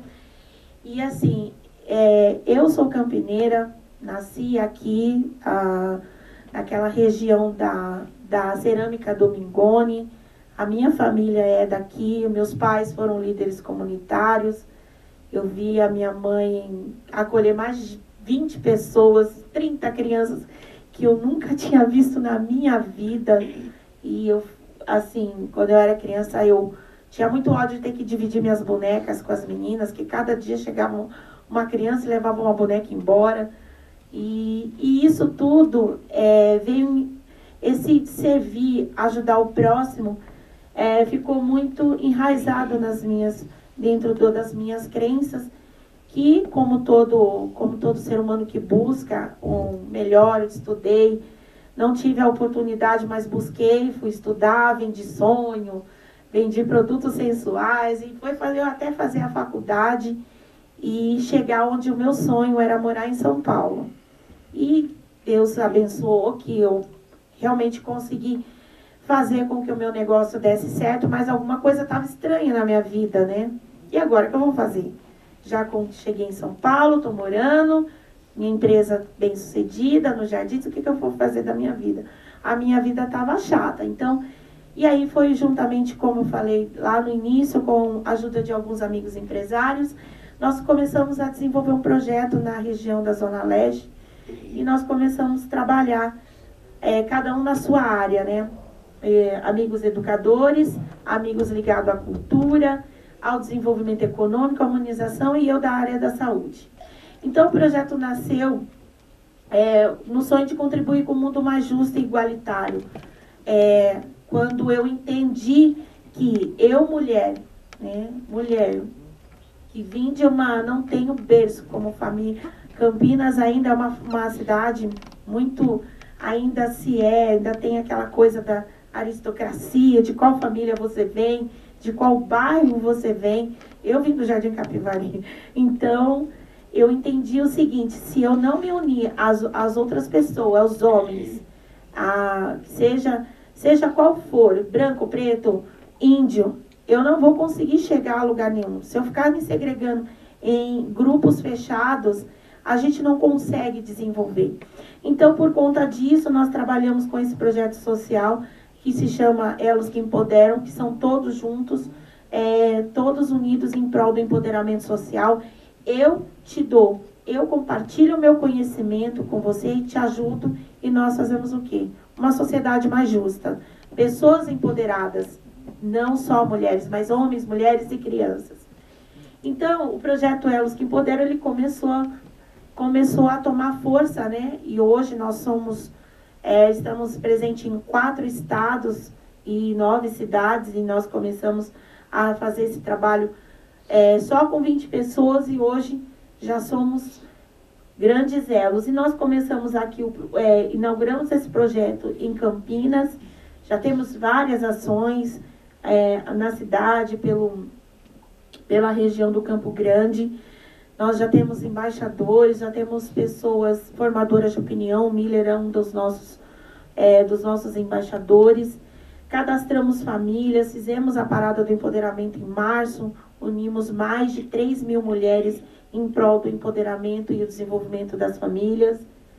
E assim, é, eu sou campineira, nasci aqui, a, naquela região da, da Cerâmica Domingoni. A minha família é daqui, meus pais foram líderes comunitários. Eu vi a minha mãe acolher mais de vinte pessoas, trinta crianças que eu nunca tinha visto na minha vida. E eu, assim, quando eu era criança, eu tinha muito ódio de ter que dividir minhas bonecas com as meninas, que cada dia chegava uma criança e levava uma boneca embora. E, e isso tudo é, veio, esse servir, ajudar o próximo, é, ficou muito enraizado nas minhas, dentro das minhas crenças, que como todo, como todo ser humano que busca um melhor, eu estudei, não tive a oportunidade, mas busquei, fui estudar, vendi sonho, vendi produtos sensuais, e foi fazer, até fazer a faculdade e chegar onde o meu sonho era morar em São Paulo. E Deus abençoou que eu realmente consegui fazer com que o meu negócio desse certo, mas alguma coisa estava estranha na minha vida, né? E agora, o que eu vou fazer? Já cheguei em São Paulo, estou morando, minha empresa bem sucedida, no Jardins, o que, que eu vou fazer da minha vida? A minha vida estava chata, então... E aí foi juntamente, como eu falei lá no início, com a ajuda de alguns amigos empresários, nós começamos a desenvolver um projeto na região da Zona Leste, e nós começamos a trabalhar, é, cada um na sua área, né? É, amigos educadores, amigos ligados à cultura, ao desenvolvimento econômico, à humanização, e eu da área da saúde. Então o projeto nasceu é, no sonho de contribuir com um mundo mais justo e igualitário. É, quando eu entendi que eu, mulher, né, mulher, que vim de uma, não tenho berço como família, Campinas ainda é uma, uma cidade muito, ainda se é, ainda tem aquela coisa da aristocracia, de qual família você vem, de qual bairro você vem. Eu vim do Jardim Capivari. Então, eu entendi o seguinte, se eu não me unir às, às outras pessoas, aos homens, a, seja, seja qual for, branco, preto, índio, eu não vou conseguir chegar a lugar nenhum. Se eu ficar me segregando em grupos fechados, a gente não consegue desenvolver. Então, por conta disso, nós trabalhamos com esse projeto social que se chama Elos que Empoderam, que são todos juntos, é, todos unidos em prol do empoderamento social. Eu te dou, eu compartilho o meu conhecimento com você e te ajudo, e nós fazemos o quê? Uma sociedade mais justa. Pessoas empoderadas, não só mulheres, mas homens, mulheres e crianças. Então, o projeto Elos que Empoderam, ele começou, começou a tomar força, né? E hoje nós somos... É, estamos presentes em quatro estados e nove cidades, e nós começamos a fazer esse trabalho é, só com vinte pessoas, e hoje já somos grandes elos. E nós começamos aqui, é, inauguramos esse projeto em Campinas, já temos várias ações é, na cidade, pelo, pela região do Campo Grande. Nós já temos embaixadores, já temos pessoas formadoras de opinião. O Miller é um dos nossos, é, dos nossos embaixadores. Cadastramos famílias, fizemos a Parada do Empoderamento em março, unimos mais de três mil mulheres em prol do empoderamento e o desenvolvimento das famílias.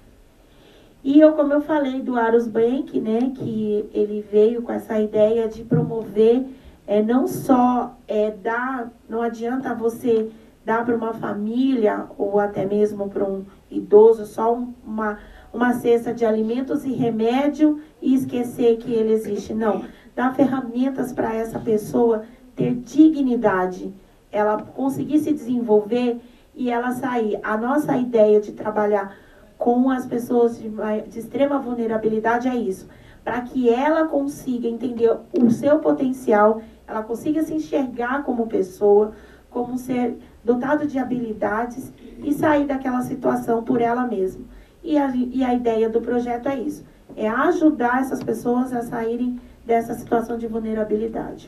E eu, como eu falei do Aros Bank, né, que ele veio com essa ideia de promover, é, não só é, dar, não adianta você... dá para uma família, ou até mesmo para um idoso, só uma, uma cesta de alimentos e remédio e esquecer que ele existe. Não, dá ferramentas para essa pessoa ter dignidade, ela conseguir se desenvolver e ela sair. A nossa ideia de trabalhar com as pessoas de, de extrema vulnerabilidade é isso, para que ela consiga entender o seu potencial, ela consiga se enxergar como pessoa, como ser dotado de habilidades e sair daquela situação por ela mesma. E a, e a ideia do projeto é isso, é ajudar essas pessoas a saírem dessa situação de vulnerabilidade.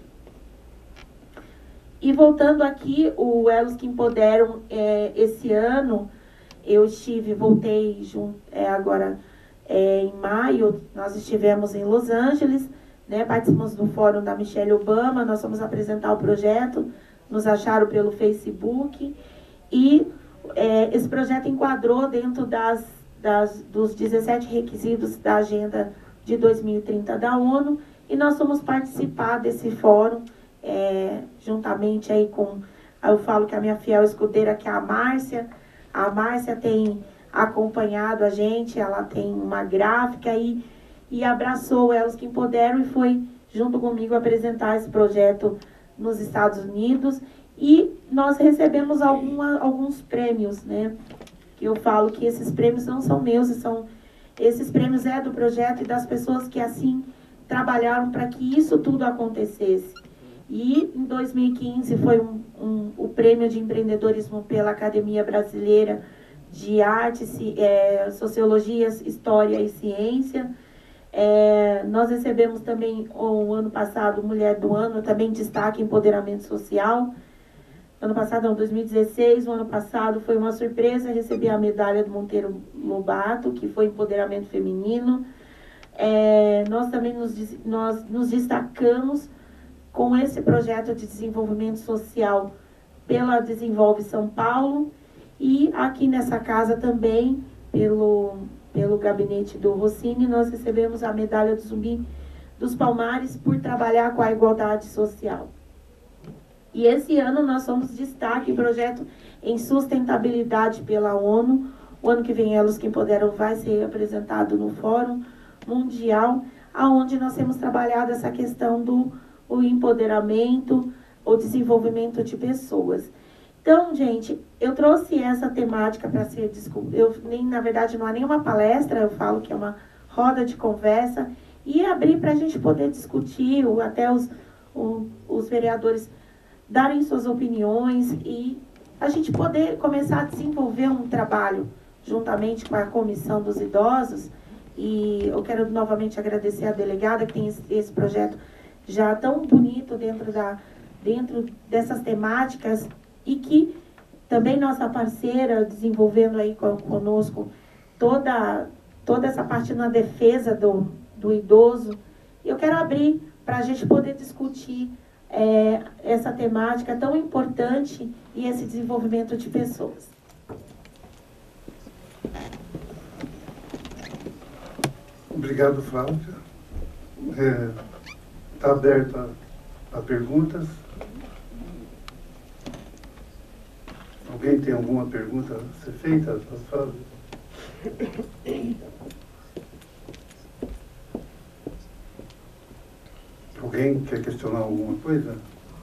E voltando aqui, o Elos que Empoderam, é, esse ano, eu estive, voltei junto, é, agora é, em maio, nós estivemos em Los Angeles, né, participamos do fórum da Michelle Obama, nós fomos apresentar o projeto, nos acharam pelo Facebook, e é, esse projeto enquadrou dentro das, das, dos dezessete requisitos da Agenda de dois mil e trinta da ONU, e nós fomos participar desse fórum, é, juntamente aí com, eu falo que a minha fiel escudeira, que é a Márcia. A Márcia tem acompanhado a gente, ela tem uma gráfica e, e abraçou Elos que Empoderam e foi junto comigo apresentar esse projeto nos Estados Unidos. E nós recebemos alguma, alguns prêmios, né? Que eu falo que esses prêmios não são meus, são, esses prêmios é do projeto e das pessoas que assim trabalharam para que isso tudo acontecesse. E em dois mil e quinze foi um, um, o prêmio de empreendedorismo pela Academia Brasileira de Arte, é, Sociologia, História e Ciência. É, nós recebemos também o ano passado Mulher do Ano, também destaque Empoderamento Social. Ano passado, não, dois mil e dezesseis, o ano passado foi uma surpresa receber a medalha do Monteiro Lobato, que foi Empoderamento Feminino. É, nós também nos, nós nos destacamos com esse projeto de desenvolvimento social pela Desenvolve São Paulo e aqui nessa casa também, pelo, pelo gabinete do Rossini, nós recebemos a medalha do Zumbi dos Palmares por trabalhar com a igualdade social. E esse ano nós somos destaque em projeto em sustentabilidade pela ONU. O ano que vem, Elos que Empoderam vai ser apresentado no Fórum Mundial, aonde nós temos trabalhado essa questão do o empoderamento, o desenvolvimento de pessoas. Então, gente, eu trouxe essa temática para ser discutida. Eu nem, na verdade, não há nenhuma palestra, eu falo que é uma roda de conversa, e abrir para a gente poder discutir, ou até os, o, os vereadores darem suas opiniões e a gente poder começar a desenvolver um trabalho juntamente com a Comissão dos Idosos. E eu quero novamente agradecer a delegada que tem esse, esse projeto já tão bonito dentro, da, dentro dessas temáticas e que também nossa parceira desenvolvendo aí conosco toda, toda essa parte na defesa do, do idoso. Eu quero abrir para a gente poder discutir é, essa temática tão importante e esse desenvolvimento de pessoas. Obrigado, Flávia. Está é, aberta a perguntas. Alguém tem alguma pergunta a ser feita, Flávia? Alguém quer questionar alguma coisa?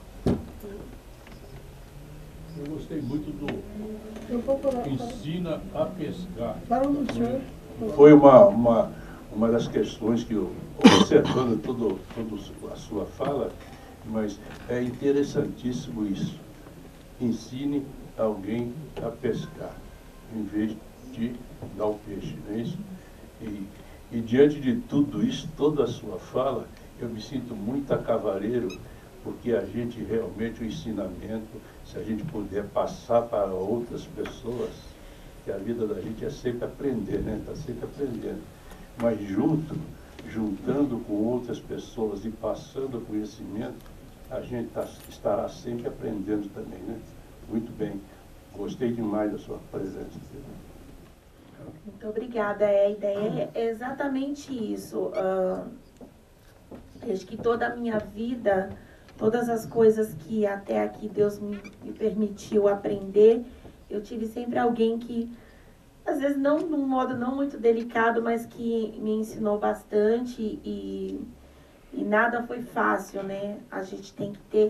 Eu gostei muito do Ensina a Pescar. Foi uma, uma, uma das questões que eu, observando todo, toda a sua fala, mas é interessantíssimo isso. Ensine alguém a pescar, em vez de dar o peixe, não é isso? E, e diante de tudo isso, toda a sua fala, eu me sinto muito acavareiro, porque a gente realmente, o ensinamento, se a gente puder passar para outras pessoas, que a vida da gente é sempre aprender, né? Está sempre aprendendo. Mas junto, juntando com outras pessoas e passando o conhecimento, a gente tá, estará sempre aprendendo também, né? Muito bem. Gostei demais da sua presença. Muito obrigada. É, a ideia é exatamente isso. Uh, acho que toda a minha vida, todas as coisas que até aqui Deus me, me permitiu aprender, eu tive sempre alguém que, às vezes não num modo não muito delicado, mas que me ensinou bastante e, e nada foi fácil, né? A gente tem que ter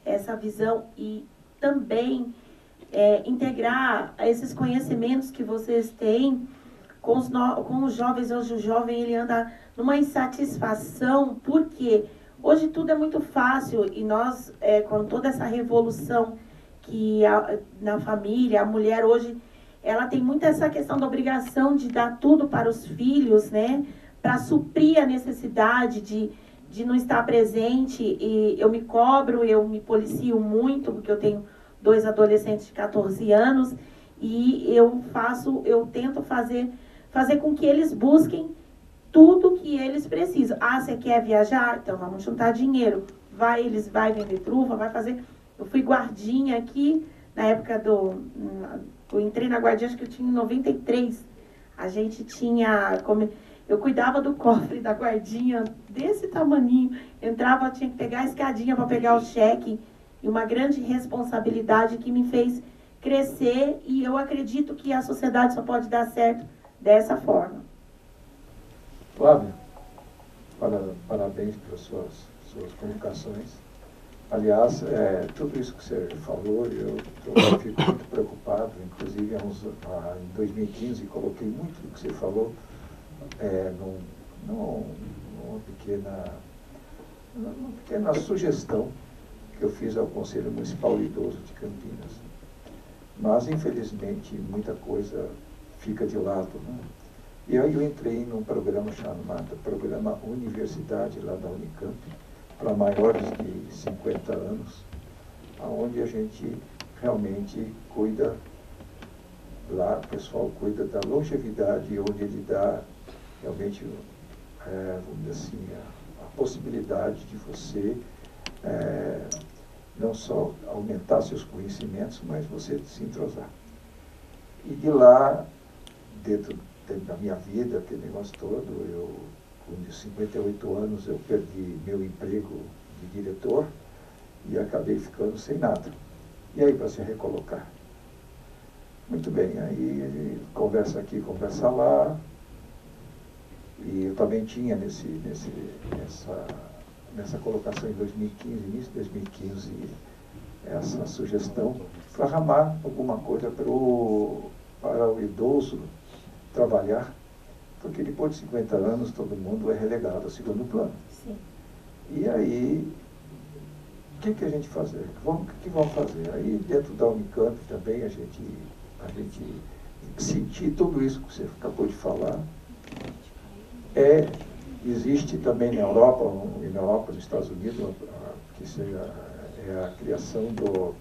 essa visão e também é, integrar esses conhecimentos que vocês têm com os, no, com os jovens. Hoje o jovem ele anda numa insatisfação, porque hoje tudo é muito fácil e nós, é, com toda essa revolução que a, na família, a mulher hoje, ela tem muito essa questão da obrigação de dar tudo para os filhos, né? Para suprir a necessidade de, de não estar presente. E eu me cobro, eu me policio muito, porque eu tenho dois adolescentes de quatorze anos, e eu faço, eu tento fazer, fazer com que eles busquem tudo que eles precisam. Ah, você quer viajar? Então vamos juntar dinheiro. Vai, eles vai vender trufa, vai fazer... Eu fui guardinha aqui, na época do... Eu entrei na guardinha, acho que eu tinha em noventa e três. A gente tinha... Eu cuidava do cofre da guardinha, desse tamaninho. Entrava, tinha que pegar a escadinha para pegar o cheque. E uma grande responsabilidade que me fez crescer. E eu acredito que a sociedade só pode dar certo dessa forma. Flávia, para, parabéns pelas suas, suas comunicações. Aliás, é, tudo isso que você falou, eu, eu fico muito preocupado. Inclusive, uns, ah, em dois mil e quinze, coloquei muito do que você falou é, num, num, numa, pequena, numa pequena sugestão que eu fiz ao Conselho Municipal Idoso de Campinas. Mas, infelizmente, muita coisa fica de lado, né? E aí eu entrei num programa chamado Programa Universidade, lá da Unicamp, para maiores de cinquenta anos, onde a gente realmente cuida, lá o pessoal cuida da longevidade, onde ele dá realmente, é, vamos dizer assim, a, a possibilidade de você é, não só aumentar seus conhecimentos, mas você se entrosar. E de lá, dentro, dentro da minha vida, aquele negócio todo, eu... com cinquenta e oito anos eu perdi meu emprego de diretor e acabei ficando sem nada. E aí, para se recolocar? Muito bem, aí conversa aqui, conversa lá. E eu também tinha nesse, nesse, nessa, nessa colocação em dois mil e quinze, início de dois mil e quinze, essa sugestão para ramar alguma coisa pro, para o idoso trabalhar. Porque depois de cinquenta anos todo mundo é relegado ao segundo plano. Sim. E aí, o que, que a gente fazer? O que, que vamos fazer? Aí dentro da Unicamp também a gente, a gente sentir tudo isso que você acabou de falar. É, existe também na Europa, e na Europa, nos Estados Unidos, que seja é a criação do,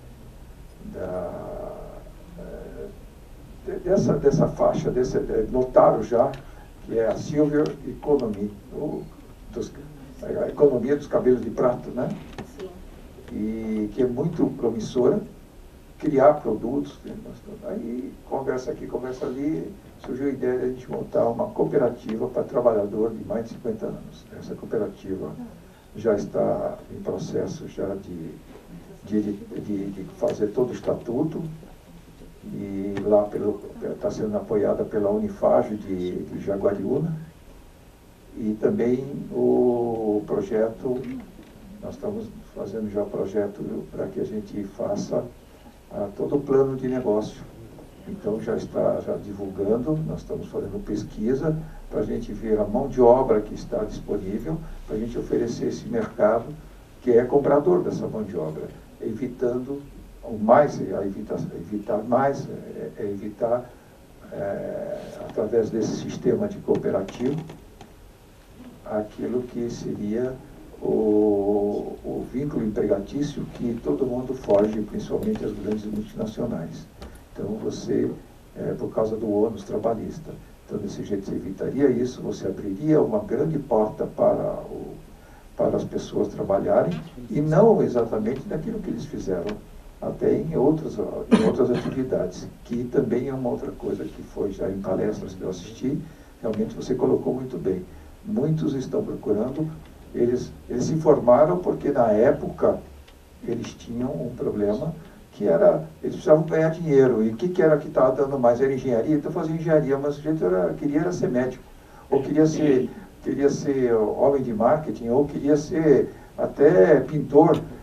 da... É, Dessa, dessa faixa, desse, notaram já, que é a Silver Economy, o, dos, a economia dos cabelos de prato, né? Sim. E que é muito promissora, criar produtos. Aí, conversa aqui, conversa ali, surgiu a ideia de a gente montar uma cooperativa para trabalhador de mais de cinquenta anos. Essa cooperativa já está em processo já de, de, de, de fazer todo o estatuto, e lá está sendo apoiada pela Unifage de, de Jaguariúna, e também o projeto, nós estamos fazendo já o projeto para que a gente faça ah, todo o plano de negócio. Então já está já divulgando, nós estamos fazendo pesquisa para a gente ver a mão de obra que está disponível, para a gente oferecer esse mercado que é comprador dessa mão de obra, evitando o mais, a evitar, evitar mais, é, é evitar, é, através desse sistema de cooperativo, aquilo que seria o, o vínculo empregatício que todo mundo foge, principalmente as grandes multinacionais. Então você, é, por causa do ônus trabalhista, então desse jeito você evitaria isso, você abriria uma grande porta para, o, para as pessoas trabalharem, e não exatamente naquilo que eles fizeram, até em, outros, em outras atividades, que também é uma outra coisa que foi já em palestras que eu assisti, realmente você colocou muito bem. Muitos estão procurando, eles, eles se informaram porque na época eles tinham um problema que era, eles precisavam ganhar dinheiro, e o que, que era que estava dando mais? Era engenharia, então fazia engenharia, mas o jeito era, queria era ser médico, ou queria ser, queria ser homem de marketing, ou queria ser até pintor,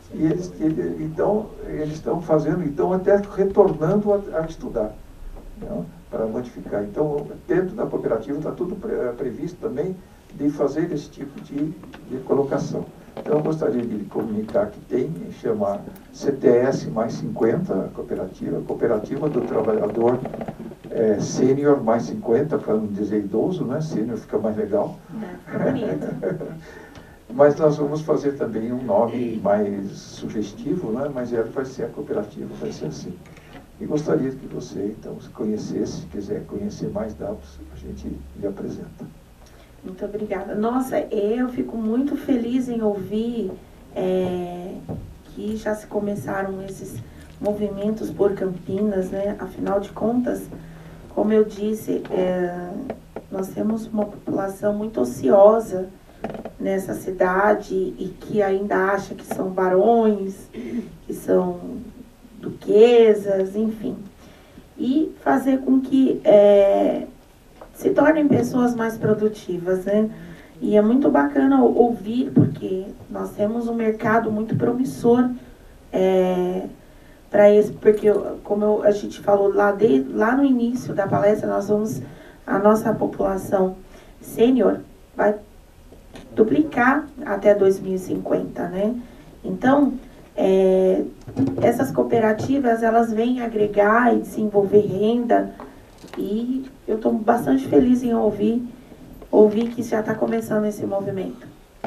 E eles, eles, então, eles estão fazendo, então até retornando a, a estudar, não? Para modificar. Então, dentro da cooperativa está tudo pre, previsto também de fazer esse tipo de, de colocação. Então, eu gostaria de comunicar que tem, chama C T S mais cinquenta, a cooperativa, a Cooperativa do Trabalhador é, Sênior mais cinquenta, para não dizer idoso, né? Sênior fica mais legal. É, bonito. Mas nós vamos fazer também um nome mais sugestivo, né? Mas ela vai ser a cooperativa, vai ser assim. E gostaria que você, então, se conhecesse, se quiser conhecer mais dados, a gente lhe apresenta. Muito obrigada. Nossa, eu fico muito feliz em ouvir é, que já se começaram esses movimentos por Campinas, né? Afinal de contas, como eu disse, é, nós temos uma população muito ociosa nessa cidade e que ainda acha que são barões, que são duquesas, enfim. E fazer com que é, se tornem pessoas mais produtivas, né? E é muito bacana ouvir, porque nós temos um mercado muito promissor é, para esse, porque como eu, a gente falou lá, de, lá no início da palestra, nós vamos, a nossa população sênior vai duplicar até dois mil e cinquenta, né? Então, é, essas cooperativas, elas vêm agregar e desenvolver renda, e eu estou bastante feliz em ouvir, ouvir que já está começando esse movimento.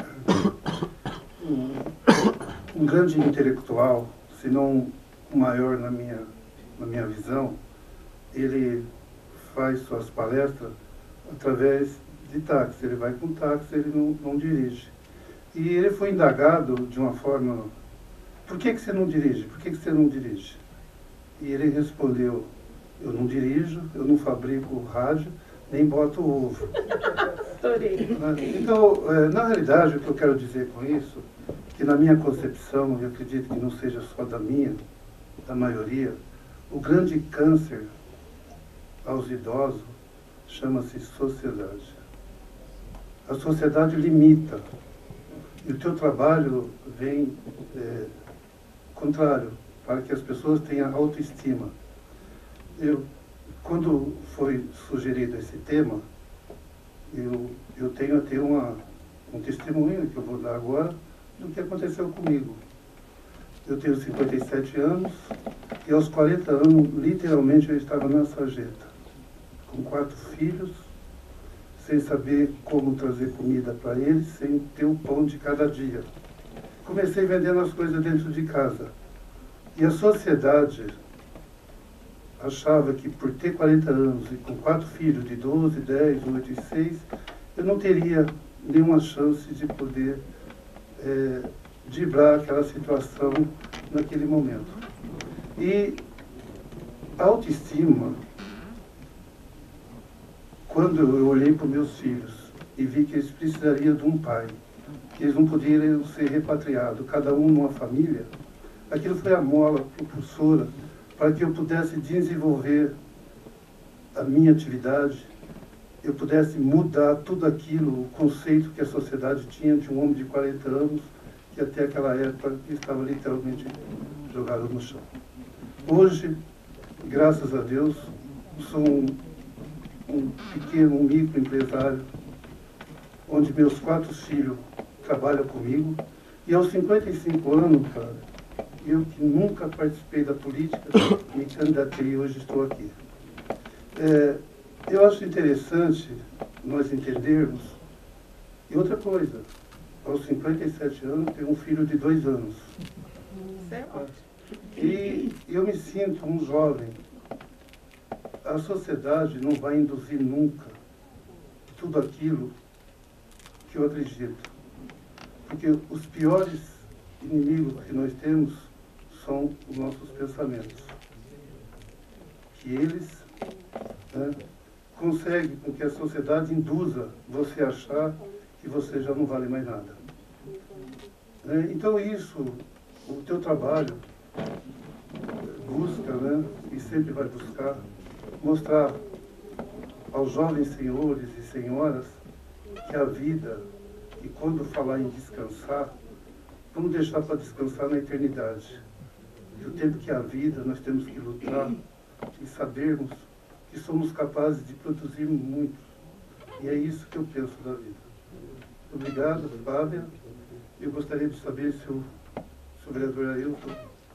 Um, um grande intelectual, se não o maior na minha, na minha visão, ele faz suas palestras através de táxi. Ele vai com táxi, ele não, não dirige. E ele foi indagado de uma forma: por que que você não dirige? Por que que você não dirige? E ele respondeu: eu não dirijo, eu não fabrico rádio, nem boto ovo. Adorei. Então, na realidade, o que eu quero dizer com isso, que na minha concepção, e acredito que não seja só da minha, da maioria, o grande câncer aos idosos chama-se sociedade. A sociedade limita, e o teu trabalho vem é, contrário, para que as pessoas tenham autoestima. Eu, quando foi sugerido esse tema, eu, eu tenho até uma, um testemunho que eu vou dar agora do que aconteceu comigo. Eu tenho cinquenta e sete anos e aos quarenta anos, literalmente, eu estava na sarjeta, com quatro filhos, sem saber como trazer comida para eles, sem ter o pão de cada dia. Comecei vendendo as coisas dentro de casa. E a sociedade achava que por ter quarenta anos e com quatro filhos de doze, dez, oito e seis, eu não teria nenhuma chance de poder é, driblar aquela situação naquele momento. E a autoestima, quando eu olhei para os meus filhos e vi que eles precisariam de um pai, que eles não poderiam ser repatriados, cada um numa família, aquilo foi a mola propulsora para que eu pudesse desenvolver a minha atividade, eu pudesse mudar tudo aquilo, o conceito que a sociedade tinha de um homem de quarenta anos, que até aquela época estava literalmente jogado no chão. Hoje, graças a Deus, sou um, um pequeno, um microempresário, onde meus quatro filhos trabalham comigo, e aos cinquenta e cinco anos, cara, eu que nunca participei da política, me candidatei e hoje estou aqui. É, eu acho interessante nós entendermos, e outra coisa, aos cinquenta e sete anos, tenho um filho de dois anos. E eu me sinto um jovem. A sociedade não vai induzir nunca tudo aquilo que eu acredito. Porque os piores inimigos que nós temos são os nossos pensamentos. Que eles, né, conseguem com que a sociedade induza você a achar que você já não vale mais nada. Né? Então isso, o teu trabalho busca, né, e sempre vai buscar, mostrar aos jovens senhores e senhoras que a vida, e quando falar em descansar, vamos deixar para descansar na eternidade. E o tempo que há vida, nós temos que lutar e sabermos que somos capazes de produzir muito. E é isso que eu penso da vida. Obrigado, Flávia. Eu gostaria de saber se o, se o vereador Ailton...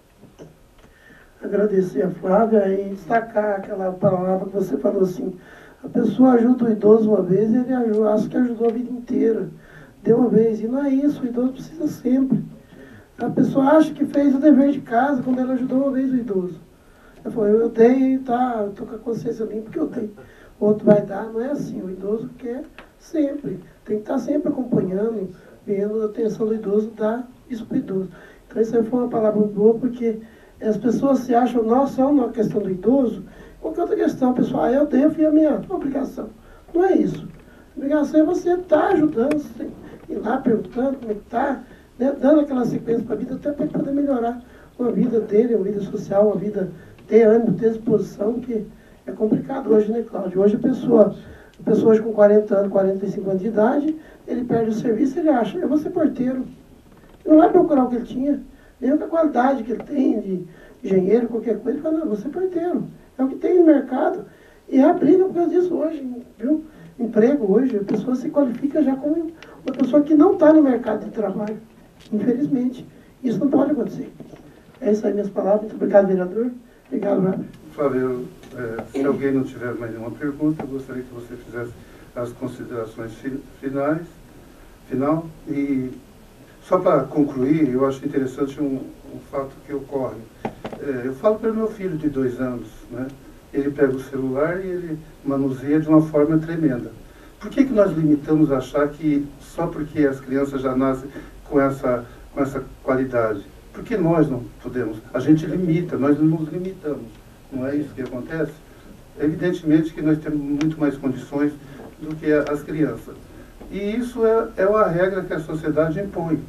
Agradecer a Flávia e destacar aquela palavra que você falou assim, a pessoa ajuda o idoso uma vez, ele ajuda, acha que ajudou a vida inteira. Deu uma vez, e não é isso, o idoso precisa sempre. A pessoa acha que fez o dever de casa quando ela ajudou uma vez o idoso. Ela falou, eu dei, tá, estou com a consciência limpa porque eu dei. O outro vai dar, não é assim, o idoso quer sempre, tem que estar sempre acompanhando, vendo a atenção do idoso, dar isso para o idoso. Então isso aí foi uma palavra muito boa, porque as pessoas se acham, nossa, é uma questão do idoso, qualquer outra questão, pessoal, ah, eu devo e a minha obrigação. Não é isso. A obrigação é você estar ajudando, você ir lá perguntando como é que está, né, dando aquela sequência para a vida, até para poder melhorar uma vida dele, uma vida social, uma vida ter ânimo, ter disposição, que é complicado hoje, né, Cláudio? Hoje a pessoa, a pessoa hoje com quarenta anos, quarenta e cinco anos de idade, ele perde o serviço, ele acha, eu vou ser porteiro. Ele não vai procurar o que ele tinha, nem a qualidade que ele tem de engenheiro, qualquer coisa, ele fala, não, eu vou ser porteiro. É o que tem no mercado, e é a briga por causa disso hoje, viu? Emprego hoje, a pessoa se qualifica já como uma pessoa que não está no mercado de trabalho. Infelizmente, isso não pode acontecer. É isso aí, minhas palavras. Muito obrigado, vereador. Obrigado, Flávio. Flávio, é, se alguém não tiver mais nenhuma pergunta, eu gostaria que você fizesse as considerações fi finais, final. E só para concluir, eu acho interessante um, um fato que ocorre. É, eu falo para o meu filho de dois anos, né? Ele pega o celular e ele manuseia de uma forma tremenda. Por que que nós limitamos a achar que só porque as crianças já nascem com essa, com essa qualidade? Por que nós não podemos? A gente limita, nós nos limitamos. Não é isso que acontece? Evidentemente que nós temos muito mais condições do que as crianças. E isso é, é uma regra que a sociedade impõe.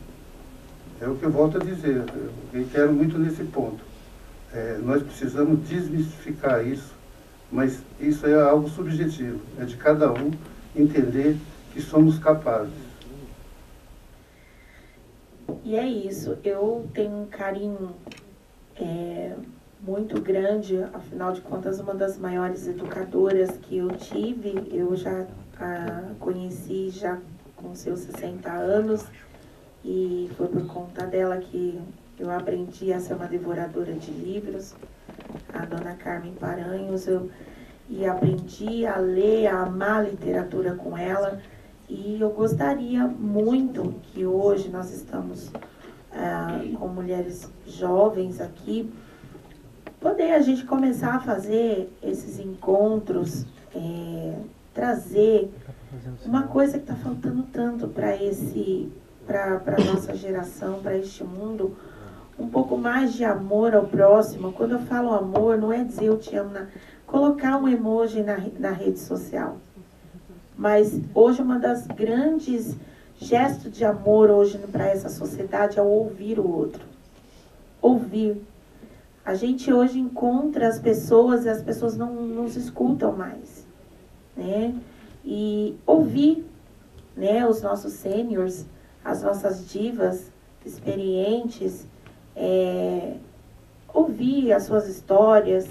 É o que eu volto a dizer. Eu quero muito nesse ponto. É, nós precisamos desmistificar isso, mas isso é algo subjetivo. É de cada um entender que somos capazes. E é isso. Eu tenho um carinho é, muito grande, afinal de contas, uma das maiores educadoras que eu tive, eu já a conheci já com seus sessenta anos, e foi por conta dela que eu aprendi a ser uma devoradora de livros, a dona Carmen Paranhos, eu, e aprendi a ler, a amar a literatura com ela. E eu gostaria muito que hoje nós estamos ah, com mulheres jovens aqui, poder a gente começar a fazer esses encontros, é, trazer uma coisa que está faltando tanto para esse, para a nossa geração, para este mundo, um pouco mais de amor ao próximo. Quando eu falo amor, não é dizer eu te amo, na, colocar um emoji na, na rede social. Mas hoje uma das grandes gestos de amor hoje para essa sociedade é o ouvir o outro. Ouvir. A gente hoje encontra as pessoas e as pessoas não nos escutam mais, né? E ouvir, né, os nossos sêniors, as nossas divas experientes, é, ouvir as suas histórias,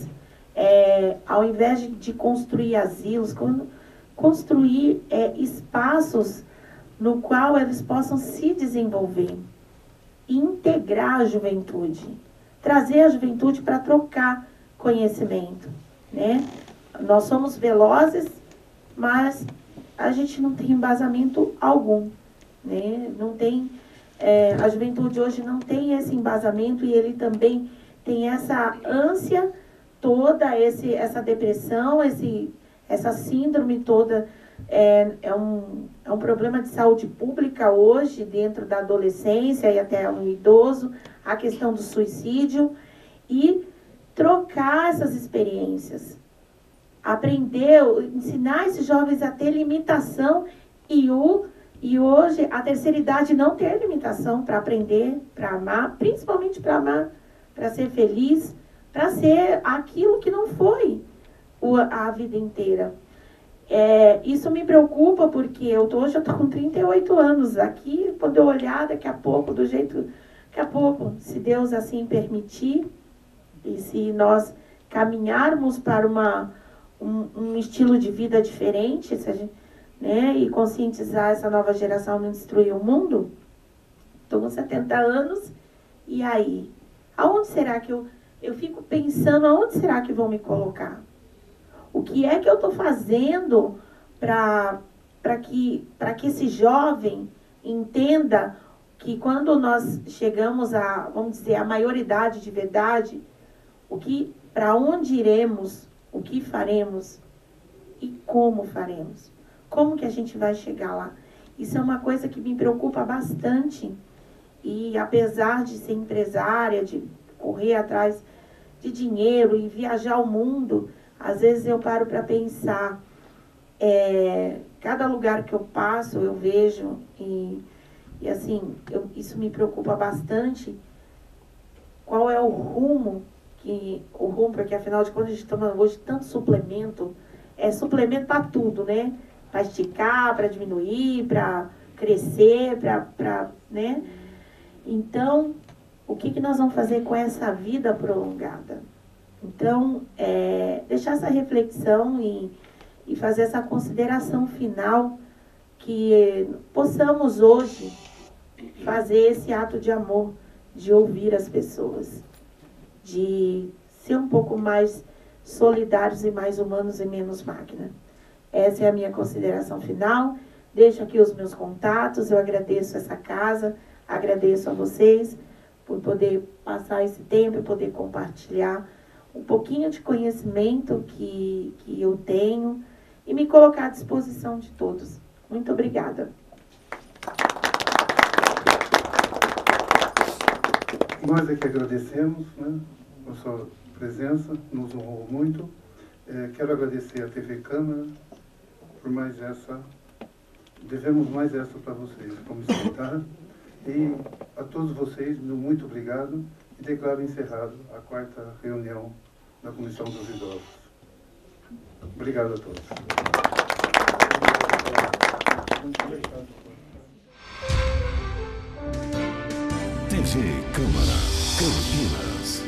é, ao invés de, de construir asilos, quando, construir é, espaços no qual eles possam se desenvolver, integrar a juventude, trazer a juventude para trocar conhecimento, né? Nós somos velozes, mas a gente não tem embasamento algum, né? Não tem, é, a juventude hoje não tem esse embasamento, e ele também tem essa ânsia toda, esse, essa depressão, esse, essa síndrome toda. É, é, um, é um problema de saúde pública hoje, dentro da adolescência e até no idoso, a questão do suicídio, e trocar essas experiências. Aprender, ensinar esses jovens a ter limitação, e, o, e hoje a terceira idade não ter limitação para aprender, para amar, principalmente para amar, para ser feliz, para ser aquilo que não foi o, a vida inteira. É, isso me preocupa, porque eu tô, hoje eu estou com trinta e oito anos aqui, quando eu olhar daqui a pouco, do jeito daqui a pouco, se Deus assim permitir, e se nós caminharmos para uma, um, um estilo de vida diferente, se a gente, né, e conscientizar essa nova geração, não destruir o mundo, estou com setenta anos, e aí? Aonde será que eu... Eu fico pensando, aonde será que vão me colocar? O que é que eu estou fazendo para que, para que esse jovem entenda que quando nós chegamos a, vamos dizer, a maioridade de verdade, o que, para onde iremos, o que faremos e como faremos? Como que a gente vai chegar lá? Isso é uma coisa que me preocupa bastante. E apesar de ser empresária, de correr atrás de dinheiro e viajar o mundo, às vezes eu paro para pensar, é, cada lugar que eu passo, eu vejo, e, e assim, eu, isso me preocupa bastante, qual é o rumo, que, o rumo, porque afinal de contas a gente toma hoje tanto suplemento, é suplemento para tudo, né? Para esticar, para diminuir, para crescer, para, né? Então, o que, que nós vamos fazer com essa vida prolongada? Então, é, deixar essa reflexão e, e fazer essa consideração final, que possamos hoje fazer esse ato de amor, de ouvir as pessoas, de ser um pouco mais solidários e mais humanos e menos máquina. Essa é a minha consideração final. Deixo aqui os meus contatos, eu agradeço essa casa, agradeço a vocês por poder passar esse tempo e poder compartilhar um pouquinho de conhecimento que, que eu tenho e me colocar à disposição de todos. Muito obrigada. Nós é que agradecemos, né, a sua presença, nos honrou muito. É, quero agradecer a T V Câmara por mais essa, devemos mais essa para vocês, como citar. E a todos vocês, meu muito obrigado e declaro encerrado a quarta reunião da Comissão dos Idosos. Obrigado a todos. T V Câmara Campinas.